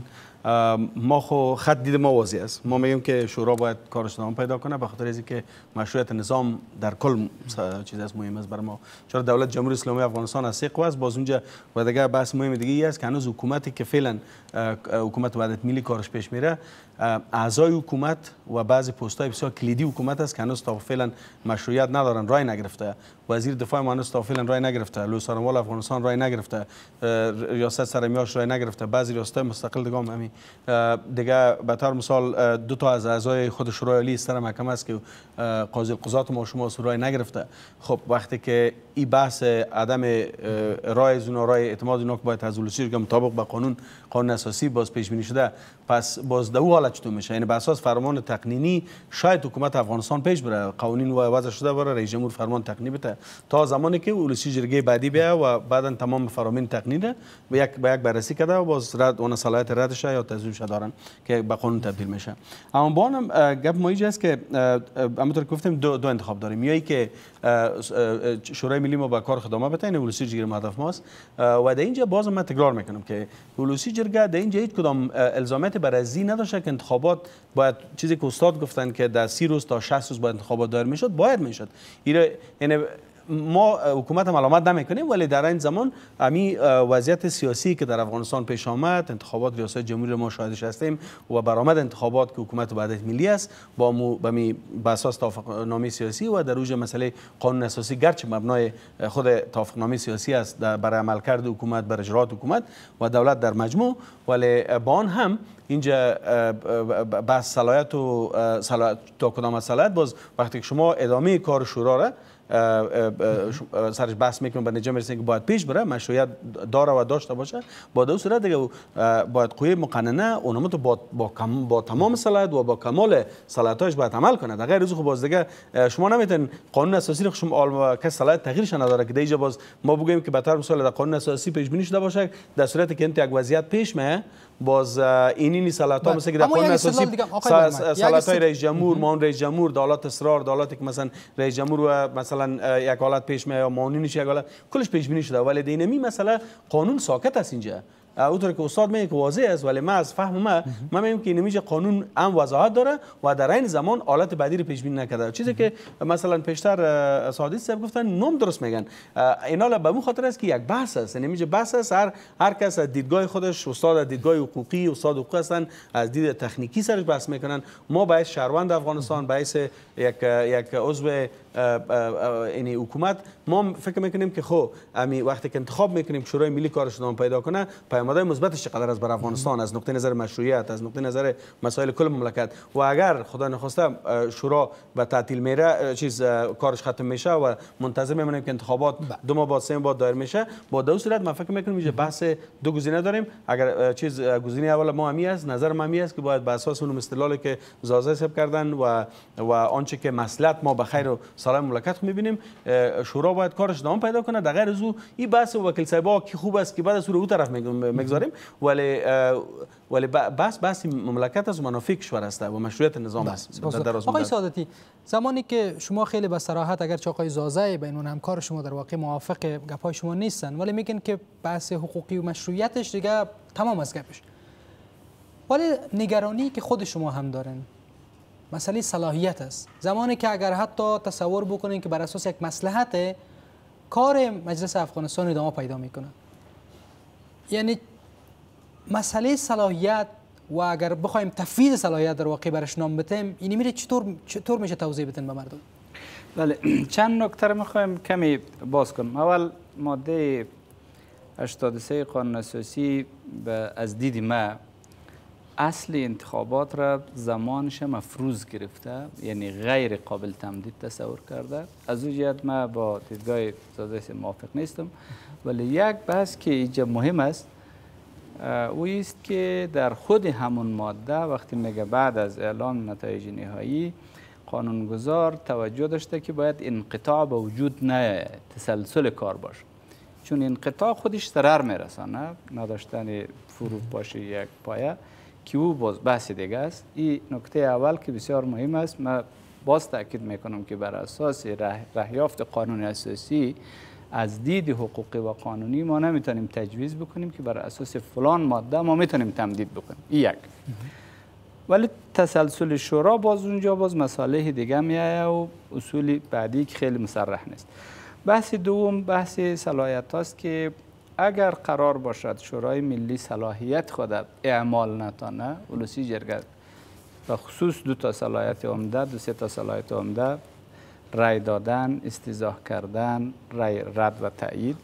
ما خو خط دید ما واضح است. ما میگیم که شورا باید کارش ادامه پیدا کنه به خاطر اینکه مشروعیت نظام در کل چیز است مهم است بر ما. چرا دولت جمهوری اسلامی افغانستان از سه قوه است، باز اونجا و دیگه بحث مهم دیگه ای است که هنوز حکومتی که فعلا حکومت وحدت ملی کارش پیش میره، اعضای حکومت و بعضی پست‌های بسیار کلیدی حکومت است که هنوز تا فعلا مشروعیت ندارن، رای نگرفته. وزیر دفاع ما هنوز تا فعلا رای نگرفته، لوی سارنوال افغانستان رای نگرفته، ریاست سرمیاش رای نگرفته، بعضی ریاست‌های مستقل دیگه هم دیگه به طور مثال دو تا از اعضای خود شورای عالی استر محکمه است که قاضی القضات ما شما رای نگرفته. خب وقتی که این بحث عدم رای زون رای اعتماد اینا که باید از ولسی که مطابق با قانون قانون اساسی باز پیش بینی شده، پس باز دو حالت چطور میشه؟ یعنی به اساس فرمان تقنینی شاید حکومت افغانستان پیش بره، قوانین و وضع شده بره، رئیس جمهور فرمان تقنینی بده تا زمانی که ولسی جرگه بعدی بیا و بعدا تمام فرامین تقنینه به یک به یک بررسی کرده و باز رد اون صلاحیت ردش یا تضمینش دارن که به قانون تبدیل میشه. اما با هم گپ ما اینجاست که همونطور که گفتیم دو, دو انتخاب داریم، یا که شورای ملی ما با کار ادامه بده، این ولسی جرگه هدف ماست و در اینجا باز من تکرار میکنم که ولسی جرگه در اینجا هیچ کدام الزامات برازی نداشته که انتخابات باید چیزی که استاد گفتن که در سی روز تا شصت روز باید انتخابات دایر میشد، باید میشد. یعنی ما حکومت هم علامت نمیکنیم، ولی در این زمان امی وضعیت سیاسی که در افغانستان پیش آمد، انتخابات ریاست جمهوری ما شاهدش هستیم و برآمد انتخابات که حکومت وحدت ملی است با مو به اساس توافقنامه سیاسی و در اوج مسئله قانون اساسی گرچه مبنای خود توافقنامه سیاسی است برای عملکرد حکومت، برای اجرات حکومت و دولت در مجموع، ولی با آن هم اینجا بحث صلاحیت و صلاحیت تا کدام صلاحیت باز وقتی که شما ادامه کار شورا را سرش بحث میکنم به نتیجه میرسیم که باید پیش بره، مشروعیت داره و داشته باشه، با دو صورت دیگه باید قوه مقننه اونم تو با با, با تمام صلاحیت و با کمال صلاحیتاش باید عمل کنه. در غیر از خب باز دیگه شما نمیتونین قانون اساسی رو شما که صلاحیت تغییرش نداره که دیگه باز ما بگیم که به طور مثال در قانون اساسی پیش بینی شده باشه، در صورتی که انت یک وضعیت پیش میه باز اینی نی صلاحیت‌ها مثل که در قانون اساسی صلاحیت‌های رئیس جمهور، معاون رئیس جمهور، دولت اصرار، دولتی که مثلا رئیس جمهور و مثلا یک حالت پیش میاد یا معاونینش یک حالت کلش پیش بینی شده، ولی دینمی مثلا قانون ساکت است اینجا. اونطور که استاد میگه که واضح است، ولی من از فهم ما من میگم که نمیشه قانون هم وضاحت داره و در این زمان حالت بعدی رو پیش بینی نکرده. چیزی که مثلا پیشتر سعادی صاحب گفتن نام درست میگن، اینا به اون خاطر است که یک بحث است، نمیشه بحث است، هر هر کس از دیدگاه خودش، استاد از دیدگاه حقوقی، استاد حقوق هستن از دید تکنیکی سرش بحث میکنن. ما باعث شهروند افغانستان، باعث یک یک عضو یعنی حکومت ما فکر میکنیم که خب امی وقتی که انتخاب میکنیم شورای ملی کارش ادامه پیدا کنه، پیامدهای مثبتش چقدر از بر افغانستان از نقطه نظر مشروعیت، از نقطه نظر مسائل کل مملکت، و اگر خدا نخواسته شورا به تعطیل میره، چیز کارش ختم میشه و منتظر میمونیم که انتخابات دو ماه بعد سه ماه بعد دایر میشه، با دو صورت ما فکر میکنیم اینجا بحث دو گزینه داریم. اگر چیز گزینه اول ما همی است، نظر ما همی است که باید به اساس اون استدلالی که زازه حساب کردن و و آنچه که مصلحت ما به خیر و سلام مملکت میبینیم، شورا باید کارش ادامه پیدا کنه. در غیر از او این بحث وکیل صاحبا کی خوب است که بعد از او طرف میگذاریم، ولی ولی بحث بحث مملکت از منافع کشور است و مشروعیت نظام است. آقای سعادتی، زمانی که شما خیلی به صراحت، اگر چه آقای زازه بین اون همکار شما در واقع موافق گپای شما نیستن، ولی میگن که بحث حقوقی و مشروعیتش دیگه تمام از گپش، ولی نگرانی که خود شما هم دارن مسئله صلاحیت است. زمانی که اگر حتی تصور بکنین که بر اساس یک مصلحت کار مجلس افغانستان ادامه پیدا میکنه، یعنی مسئله صلاحیت و اگر بخوایم تفویض صلاحیت در واقع برش نام بتیم، یعنی میره چطور چطور میشه توضیح بدین به مردم؟ بله، چند نکته رو میخوایم کمی باز کنم. اول ماده هشتاد و سه قانون اساسی از دید ما اصل انتخابات را زمانش مفروض گرفته، یعنی غیر قابل تمدید تصور کرده. از اون جهت ما با دیدگاه زازه موافق نیستم، ولی یک بحث که اینجا مهم است، او است که در خود همون ماده وقتی میگه بعد از اعلام نتایج نهایی قانونگذار توجه داشته که باید انقطاع به وجود نه، تسلسل کار باشه، چون انقطاع خودش ضرر میرسانه، نداشتن فروپاشی یک پایه که او باز بحث دیگه است. این نکته اول که بسیار مهم است. من باز تاکید میکنم که بر اساس رهیافت قانون اساسی از دید حقوقی و قانونی ما نمیتونیم تجویز بکنیم که بر اساس فلان ماده ما میتونیم تمدید بکنیم. یک. ولی تسلسل شورا باز اونجا باز مسائل دیگه میایه و اصول بعدی که خیلی مصرح نیست. بحث دوم بحث صلاحیت است که اگر قرار باشد شورای ملی صلاحیت خود اعمال نتانه، ولسی جرگه و خصوص دو تا صلاحیت عمده، دو سه تا صلاحیت عمده، رای دادن، استیضاح کردن، رای رد و تایید،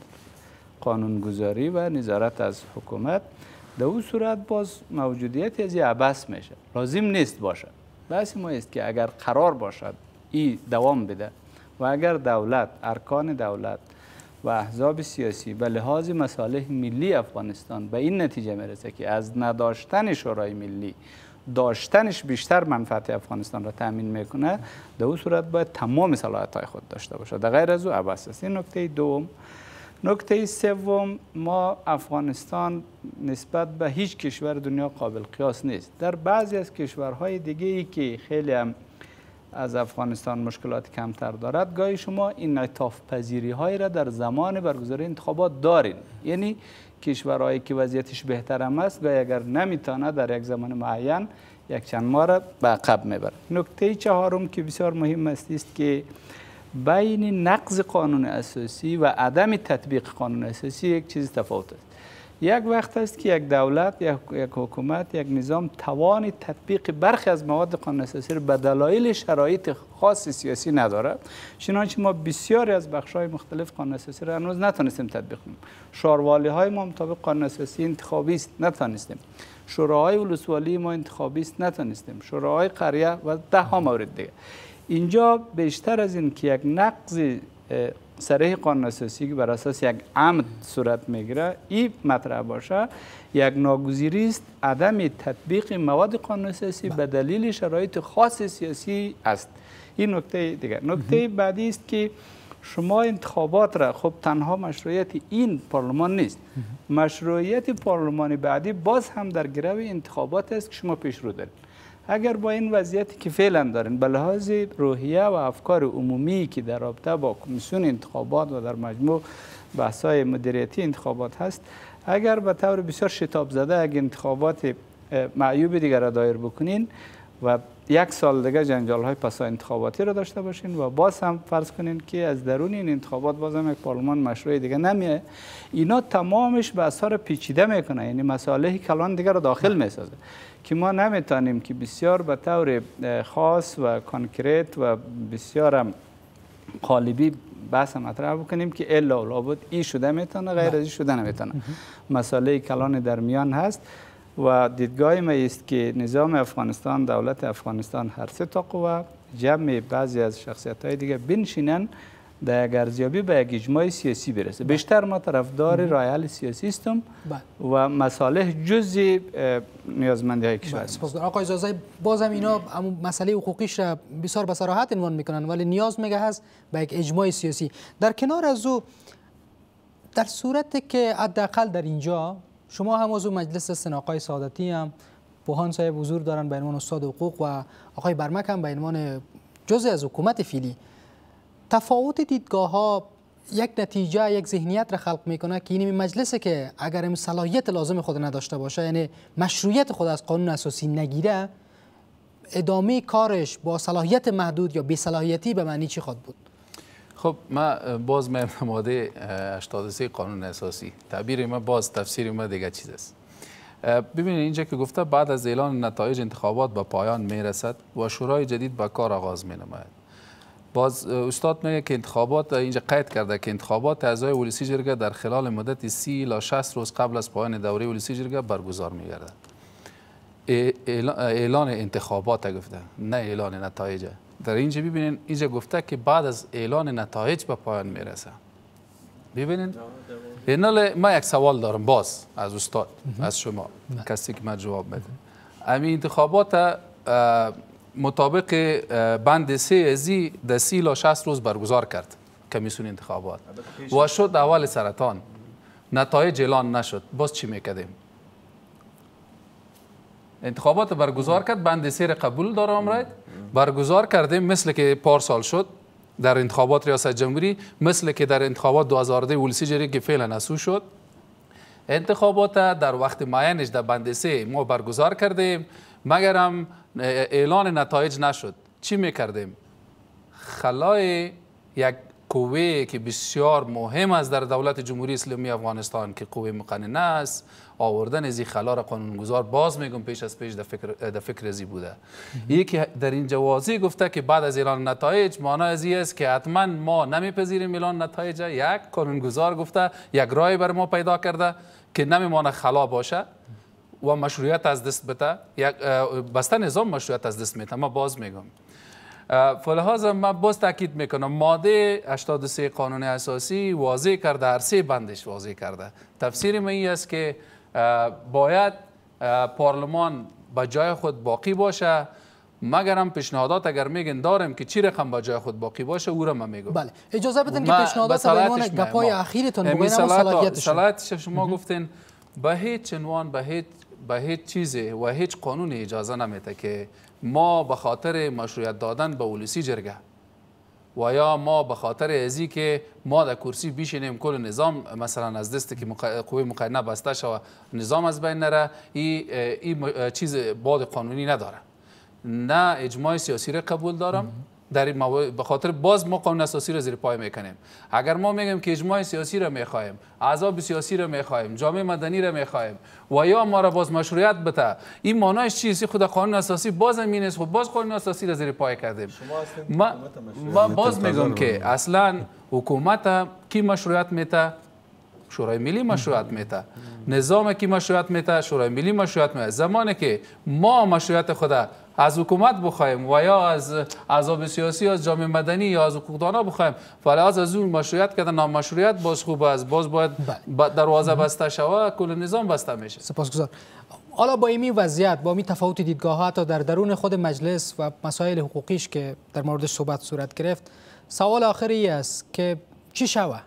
قانونگذاری و نظارت از حکومت، در اون صورت باز موجودیت از عبث میشه، لازم نیست باشه. بحث ما است که اگر قرار باشد این دوام بده و اگر دولت، ارکان دولت و احزاب سیاسی به لحاظ مصالح ملی افغانستان به این نتیجه میرسه که از نداشتن شورای ملی داشتنش بیشتر منفعت افغانستان را تامین میکنه، در اون صورت باید تمام صلاحیت‌های خود داشته باشه. در غیر از او عبث است. این نکته دوم. نکته سوم، ما افغانستان نسبت به هیچ کشور دنیا قابل قیاس نیست. در بعضی از کشورهای دیگه ای که خیلی هم از افغانستان مشکلات کمتر دارد، گاهی شما این انعطاف پذیری های را در زمان برگزاری انتخابات دارین. یعنی کشورهایی که وضعیتش بهتر هم است، گاهی اگر نمیتونه در یک زمان معین یک چند ماه را به عقب میبره. نکته چهارم که بسیار مهم است است که بین نقض قانون اساسی و عدم تطبیق قانون اساسی یک چیز تفاوت است. یک وقت است که یک دولت، یک حکومت، یک نظام توان تطبیق برخی از مواد قانون اساسی را به دلایل شرایط خاص سیاسی نداره. چنانچه ما بسیاری از بخش‌های مختلف قانون اساسی را هنوز نتونستیم تطبیق کنیم. شاروالی‌های ما مطابق قانون اساسی انتخابی است، نتونستیم. شوراهای ولسوالی ما انتخابی است، نتونستیم. شوراهای قریه و ده ها مورد دیگه. اینجا بیشتر از این که یک نقض صریح قانون اساسی که بر اساس یک عمد صورت میگیره این مطرح باشه، یک ناگزیری است عدم تطبیق مواد قانون اساسی به دلیل شرایط خاص سیاسی است. این نکته دیگه. نکته بعدی است که شما انتخابات را، خب تنها مشروعیت این پارلمان نیست، مشروعیت پارلمان بعدی باز هم در گرو انتخابات است که شما پیش رو دارید. اگر با این وضعیتی که فعلا دارین به لحاظ روحیه و افکار عمومی که در رابطه با کمیسیون انتخابات و در مجموع بحث‌های مدیریتی انتخابات هست، اگر به طور بسیار شتاب زده اگر انتخابات معیوب دیگر را دایر بکنین و یک سال دیگه جنجال های پسا انتخاباتی را داشته باشین و باز هم فرض کنین که از درون این انتخابات باز هم یک پارلمان مشروع دیگه نمیه، اینا تمامش به اثر پیچیده میکنه، یعنی مسائل کلان دیگه را داخل میسازه که ما نمیتونیم که بسیار به طور خاص و کانکریت و بسیار هم قالبی بحث مطرح بکنیم که الا و لابد ای شده میتونه، غیر از این شده نمیتونه. مسئله کلان در میان هست و دیدگاه ما است که نظام افغانستان، دولت افغانستان، هر سه تا قوه جمع بعضی از شخصیت های دیگه بنشینن در یک ارزیابی به یک اجماع سیاسی برسه. بیشتر ما طرفدار رای حل سیاسی هستیم و مصالح جزئی نیازمندی های کشور. آقای زازای بازم اینا مسئله حقوقیش را بسیار به صراحت عنوان میکنن ولی نیاز میگه هست به یک اجماع سیاسی. در کنار از او، در صورتی که حداقل در اینجا شما هم از مجلس هستین، آقای سعادتی هم، بوهان صاحب حضور دارن به عنوان استاد حقوق و آقای برمک هم به عنوان جزء از حکومت فعلی، تفاوت دیدگاه ها یک نتیجه، یک ذهنیت را خلق میکنه که این مجلسه که اگر این صلاحیت لازم خود نداشته باشه، یعنی مشروعیت خود از قانون اساسی نگیره، ادامه کارش با صلاحیت محدود یا بی صلاحیتی به معنی چی خود بود؟ خب ما باز من ماده هشتاد و سه قانون اساسی، تعبیر ما باز تفسیر ما دیگه چیز است. ببینید اینجا که گفته بعد از اعلان نتایج انتخابات به پایان میرسد و شورای جدید به کار آغاز می نماید. باز استاد میگه که انتخابات، اینجا قید کرده که انتخابات اعضای ولسی جرگه در خلال مدت سی الی شصت روز قبل از پایان دوره ولسی جرگه برگزار میگردد. اعلان انتخابات گفته، نه اعلان نتایج. در اینجا ببینید اینجا گفته که بعد از اعلان نتایج به پایان میرسه. ببینید اینال ما یک سوال دارم باز از استاد از شما کسی که ما جواب بده. امی انتخابات مطابق بند سه ازی در سی تا شصت روز برگزار کرد کمیسیون انتخابات و شد اول سرطان، نتایج اعلان نشد، باز چی میکردیم؟ انتخابات برگزار کرد، بند سه را قبول دارم راید برگزار کردیم مثل که پارسال شد در انتخابات ریاست جمهوری، مثل که در انتخابات دو هزار و ده ولسی جری که فعلا نسو شد. انتخابات در وقت معینش در بند سه ما برگزار کردیم مگر هم اعلان نتایج نشد. چی میکردیم؟ خلای یک قوه که بسیار مهم است در دولت جمهوری اسلامی افغانستان که قوه مقننه است، آوردن از این خلا را قانونگذار باز میگم پیش از پیش در فکر در فکر ازی بوده. یکی در این جوازی گفته که بعد از اعلان نتایج معنی از این است که حتما ما نمیپذیریم اعلان نتایج. یک قانونگذار گفته یک رای بر ما پیدا کرده که نمیمانه خلا باشه و مشروعیت از دست بده، یک بسته نظام مشروعیت از دست میده. ما باز میگم فلحاظا من باز تاکید میکنم ماده هشتاد و سه قانون اساسی واضح کرده، هر سه بندش واضح کرده. تفسیر من این است که باید پارلمان به جای خود باقی باشه، مگر هم پیشنهادات اگر میگن دارم که چی رقم به جای خود باقی باشه او را من میگم. بله اجازه بدین که پیشنهادات به عنوان گپای اخیرتون بگم. صلاحیتش صلاحیتش شما گفتین به هیچ عنوان به هیچ به هیچ چیزی و هیچ قانونی اجازه نمیده که ما به خاطر مشروعیت دادن به ولسی جرگه و یا ما به خاطر ازی که ما در کرسی بیشینیم کل نظام مثلا از دستی که قوه مقننه بسته شود نظام از بین نره، این ای چیز بعد قانونی نداره. نه اجماع سیاسی را قبول دارم در این موارد، به خاطر باز ما قانون اساسی را زیر پای میکنیم. اگر ما میگیم که اجماع سیاسی را میخوایم، احزاب سیاسی را میخوایم، جامعه مدنی را میخوایم و یا ما را باز مشروعیت بده، این معنیش چیزی خود قانون اساسی باز همین است. خود باز قانون اساسی را زیر پای کردیم. ما, ما باز میگم که اصلا حکومت کی مشروعیت میده؟ شورای ملی مشروعیت میده. نظام کی مشروعیت میده؟ شورای ملی مشروعیت میده. زمانی که ما مشروعیت خود از حکومت بخوایم و یا از احزاب سیاسی از جامعه مدنی یا از حقوقدانا بخوایم، فلحاظ از اون مشروعیت کردن نامشروعیت باز خوب است، باز باید دروازه بسته شود، کل نظام بسته میشه. سپاسگزار. حالا با این وضعیت، با این تفاوت دیدگاه ها تا در درون خود مجلس و مسائل حقوقیش که در موردش صحبت صورت گرفت، سوال آخری است که چی شود؟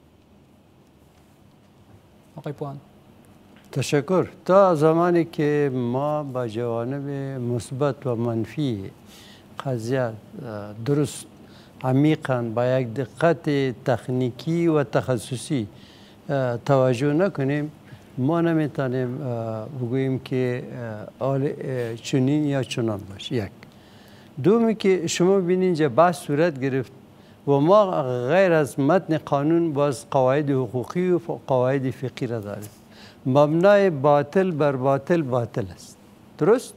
آقای پوان. تشکر. تا زمانی که ما با جوانب مثبت و منفی قضیه درست عمیقاً با یک دقت تکنیکی و تخصصی توجه نکنیم، ما نمیتونیم بگوییم که حال چنین یا چنان باشه. یک. دومی که شما ببینید اینجا بحث صورت گرفت و ما غیر از متن قانون باز قواعد حقوقی و قواعد فقهی را داریم. مبنای باطل بر باطل باطل است. درست؟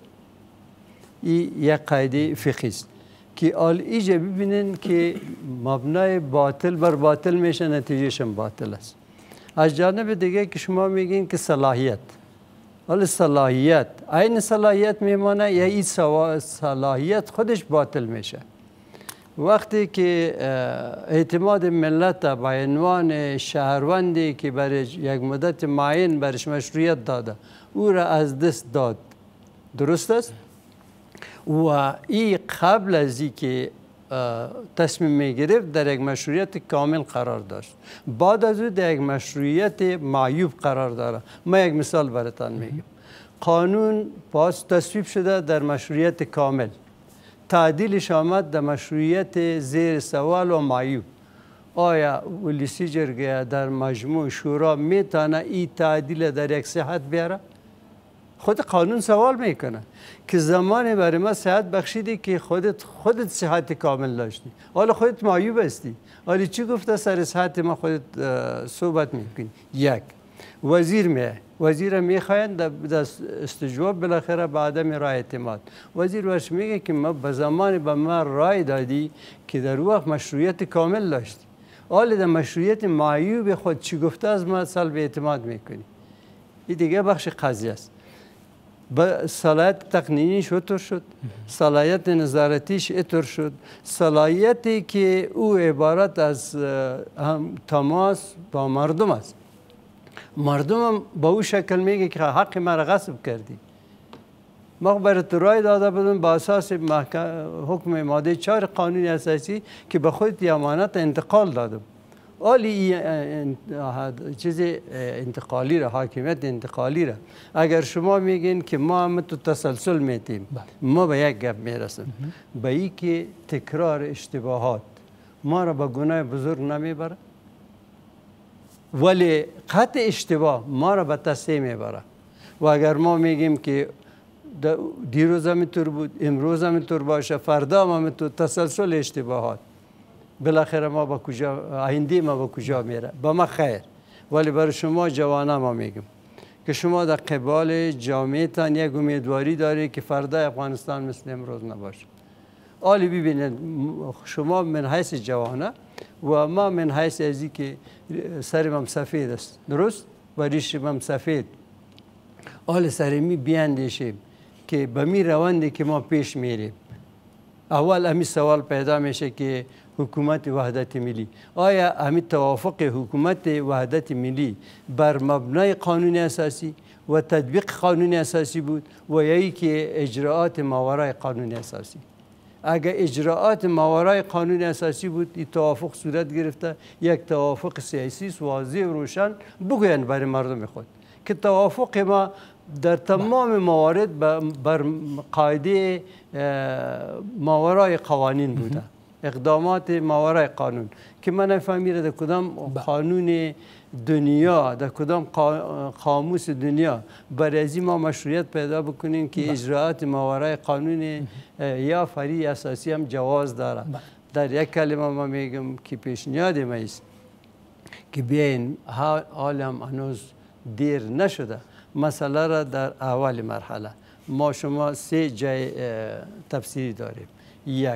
این یک قاعده فقهی است که آل ایجا ببینین که مبنای باطل بر باطل میشه، نتیجهش هم باطل است. از جانب دیگه که شما میگین که صلاحیت، حال صلاحیت عین صلاحیت میمانه یا این صلاحیت خودش باطل میشه. وقتی که اعتماد ملت با عنوان شهروندی که برای یک مدت معین برش مشروعیت داده او را از دست داد، درست است؟ و این قبل از اینکه تصمیم می گرفت در یک مشروعیت کامل قرار داشت، بعد از او در یک مشروعیت معیوب قرار داره. ما یک مثال براتان میگم. قانون باز تصویب شده در مشروعیت کامل، تعدیلش آمد در مشروعیت زیر سوال و معیوب. آیا ولسی جرگه در مجموع شورا میتونه این تعدیل در یک صحت بیاره؟ خود قانون سوال میکنه که زمانی برای ما صحت بخشیدی که خودت خودت صحت کامل داشتی، حالا خودت معیوب هستی، حالا چی گفته سر صحت ما خودت صحبت میکنی؟ یک. وزیر میه وزیر میخواین در استجواب بالاخره به عدم رای اعتماد. وزیر ورش میگه که ما به زمان به ما رای دادی که در وقت مشروعیت کامل داشتی، حالا در مشروعیت معیوب خود چی گفته از ما سلب اعتماد میکنی. این دیگه بخش قضیه است. صلاحیت تقنینیش اطور شد، صلاحیت نظارتیش اطور شد، صلاحیتی که او عبارت از هم تماس با مردم است. مردم هم با او شکل میگه که حق مرا غصب کردی. ما برات رای داده بودم با اساس حکم ماده چهار قانون اساسی که به خود امانت انتقال دادم. ولی چیز انتقالی را، حاکمیت انتقالی را اگر شما میگین که ما هم تو تسلسل میتیم، ما به یک گپ میرسیم، به ای که تکرار اشتباهات ما را به گناه بزرگ نمیبره، ولی قطع اشتباه ما را به تصحیح میبره. و اگر ما میگیم که دیروز هم اینطور بود، امروز هم اینطور باشه، فردا هم اینطور، تسلسل اشتباهات، بالاخره ما با کجا، آینده ما با کجا میره؟ با ما خیر. ولی برای شما جوانا ما میگم که شما در قبال جامعه تان یک امیدواری داری که فردا افغانستان مثل امروز نباشه. حالی ببینید شما من حیث جوانه و ما من حیث ازی که سرم سفید است، درست؟ و ریشم سفید. حال سرمی بیاندیشیم که به می روندی که ما پیش میریم. اول امی سوال پیدا میشه که حکومت وحدت ملی، آیا امی توافق حکومت وحدت ملی بر مبنای قانون اساسی و تطبیق قانون اساسی بود و یا ای که اجراعات ماورای قانون اساسی؟ اگر اجراعات ماورای قانون اساسی بود، این توافق صورت گرفته، یک توافق سیاسی واضح و روشن بگوین برای مردم خود که توافق ما در تمام موارد بر قاعده ماورای قوانین بوده، اقدامات ماورای قانون که من نفهمیده در کدام قانون دنیا، در کدام قاموس دنیا برای از ما مشروعیت پیدا بکنیم که اجراعات ماورای قانون یا فری اساسی هم جواز داره. در یک کلمه ما میگم که پیشنهاد ما است که بیاین حال هم هنوز دیر نشده، مسئله را در اول مرحله ما شما سه جای تفسیری داریم. یک،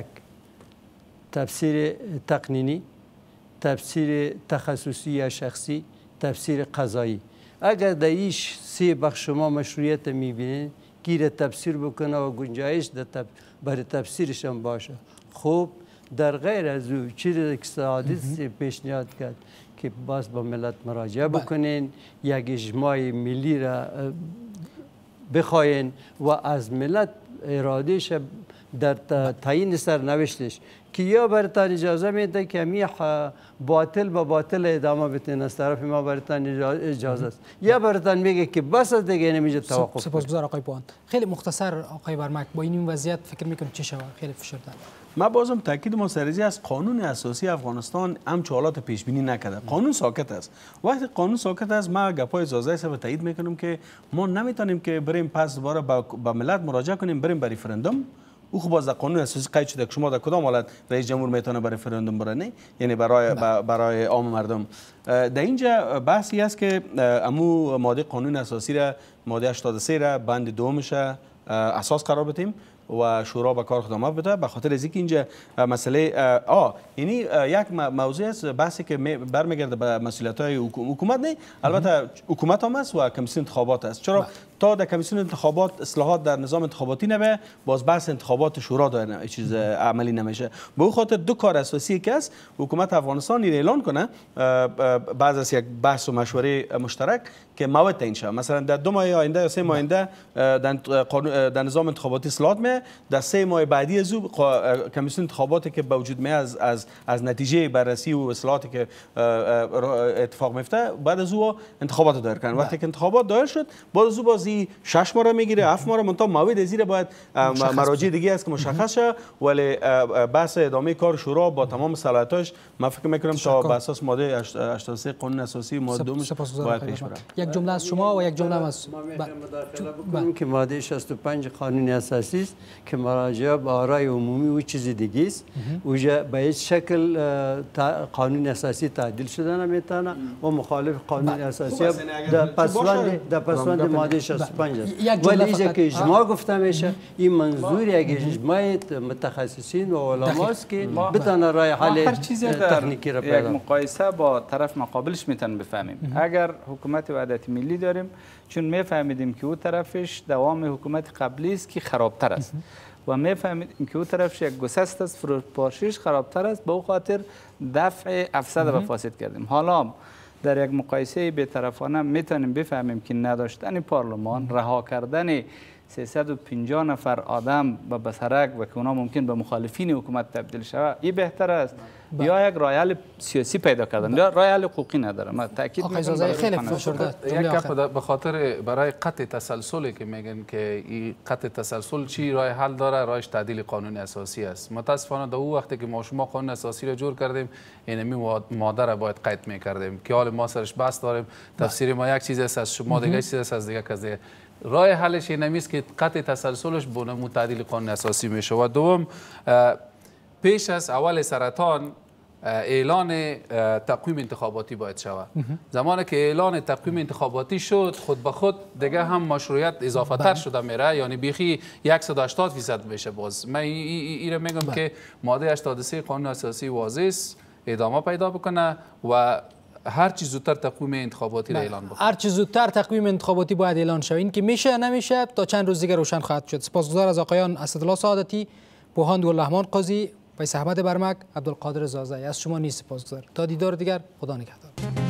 تفسیر تقنینی، تفسیر تخصصی یا شخصی، تفسیر قضایی. اگر در ایش سه بخش شما مشروعیت میبینید گیر تفسیر بکنه و گنجایش در تب... برای تفسیرش هم باشه. خوب، در غیر از او چیزی که حادث پیشنهاد کرد که باز با ملت مراجعه بکنین، یک اجماع ملی را بخواین و از ملت ارادهش در تعیین سرنوشتش که یا برتان اجازه میده که همی باطل با باطل ادامه بتین، از طرف ما برتان اجازه است، یا برتان میگه که بس از دیگه نمیشه توقف. سپاسگزار آقای پوان. خیلی مختصر آقای برمک، با این وضعیت فکر میکنم چه شود؟ خیلی فشرده. ما بازم تاکید ما سرزی از قانون اساسی افغانستان هم حالات پیش بینی نکرده. قانون ساکت است. وقتی قانون ساکت است ما گپای زازای سب تایید میکنیم که ما نمیتونیم که بریم پس دوباره با ملت مراجعه کنیم، بریم برای رفراندوم. او خب باز قانون اساسی قید شده که شما در کدام حالت رئیس جمهور میتونه برای رفراندوم بره، نه، یعنی برای برای عام مردم. در اینجا بحثی است که امو ماده قانون اساسی را، ماده هشتاد و سه را بند دومش اساس قرار بدیم و شورا به کار خدمات بده، به خاطر از اینکه اینجا مسئله آ یعنی یک موضوع است، بحثی که برمیگرده به مسئولیت‌های حکومت، نه، البته حکومت هم است و کمیسیون انتخابات است. چرا تا در کمیسیون انتخابات اصلاحات در نظام انتخاباتی نبه، باز بحث انتخابات شورا داره چیز عملی نمیشه. به اون خاطر دو کار اساسی که است، حکومت افغانستان این اعلان کنه بعد از یک بحث و مشوره مشترک که مواد تعیین شه، مثلا در دو ماه آینده یا سه ماه آینده در در نظام انتخاباتی اصلاحات می، در سه ماه بعدی از او کمیسیون انتخاباتی که با وجود می از از از نتیجه بررسی و اصلاحاتی که اتفاق میفته بعد از او انتخابات دایر کنن. وقتی که انتخابات دایر شد بعد از او بازی شش ماه میگیره، هفت ماه منتها مواد زیر باید مراجع دیگه است که مشخص شه، ولی بحث ادامه کار شورا با تمام صلاحیتاش ما فکر میکنم تا به اساس ماده هشتاد و سه قانون اساسی ماده دوم باید پیش بره. یک جمله از شما و یک جمله از من که ماده شصت و پنج قانون اساسی است که مراجعه به آرای عمومی و چیز دیگه است، اوجا به هیچ شکل قانون اساسی تعدیل شده نمیتونه و مخالف قانون اساسی در پسوند در پسوند ماده شصت و پنج است. ولی اینجا که اجماع گفته میشه این منظور یک اجماع متخصصین و علماست که بتونه راه حل تکنیکی را پیدا یک مقایسه با طرف مقابلش میتونیم بفهمیم. اگر حکومت وحدت ملی داریم چون میفهمیدیم که او طرفش دوام حکومت قبلی است که خرابتر است و میفهمیدیم که او طرفش یک گسست است فروپاشیش خرابتر است، به او خاطر دفع افسد و فاسد کردیم. حالا در یک مقایسه بی‌طرفانه میتونیم بفهمیم که نداشتن پارلمان، رها کردن سیصد و پنجاه نفر آدم به بسرک و که اونا ممکن به مخالفین حکومت تبدیل شود، این بهتر است با. یا یک راه حل سیاسی پیدا کردن، یا راه حل حقوقی نداره. من تاکید میکنم خیلی فشرده یک به خاطر برای قطع تسلسلی که میگن که این قطع تسلسل چی راه حل داره، راهش تعدیل قانون اساسی است. متاسفانه در او وقتی که ما شما قانون اساسی را جور کردیم، اینمی ماده را باید قید میکردیم که حال ما سرش بحث داریم، تفسیر ما یک چیز است از شما، دیگه چیز است از دیگه کسی. راه حلش این است که قطع تسلسلش به نمو تعدیل قانون اساسی میشه. و دوم، پیش از اول سرطان اعلان تقویم انتخاباتی باید شود. زمانی که اعلان تقویم انتخاباتی شد، خود به خود دیگه هم مشروعیت اضافه تر شده میره، یعنی بیخی صد و هشتاد درصد میشه. باز من این را میگم که ماده هشتاد و سه قانون اساسی واضح است، ادامه پیدا بکنه و هر چیز زودتر تقویم انتخاباتی را اعلان بکنه. هر چیز زودتر تقویم انتخاباتی باید اعلان شود. این که میشه نمیشه تا چند روز دیگه روشن خواهد شد. سپاسگزار از آقایان اسدالله سعادتی، بوهان دولرحمان قاضی، ویس احمد برمک، عبدالقادر زازایی. از شما نیز سپاسگزار. تا دیدار دیگر، خدا نگهدار.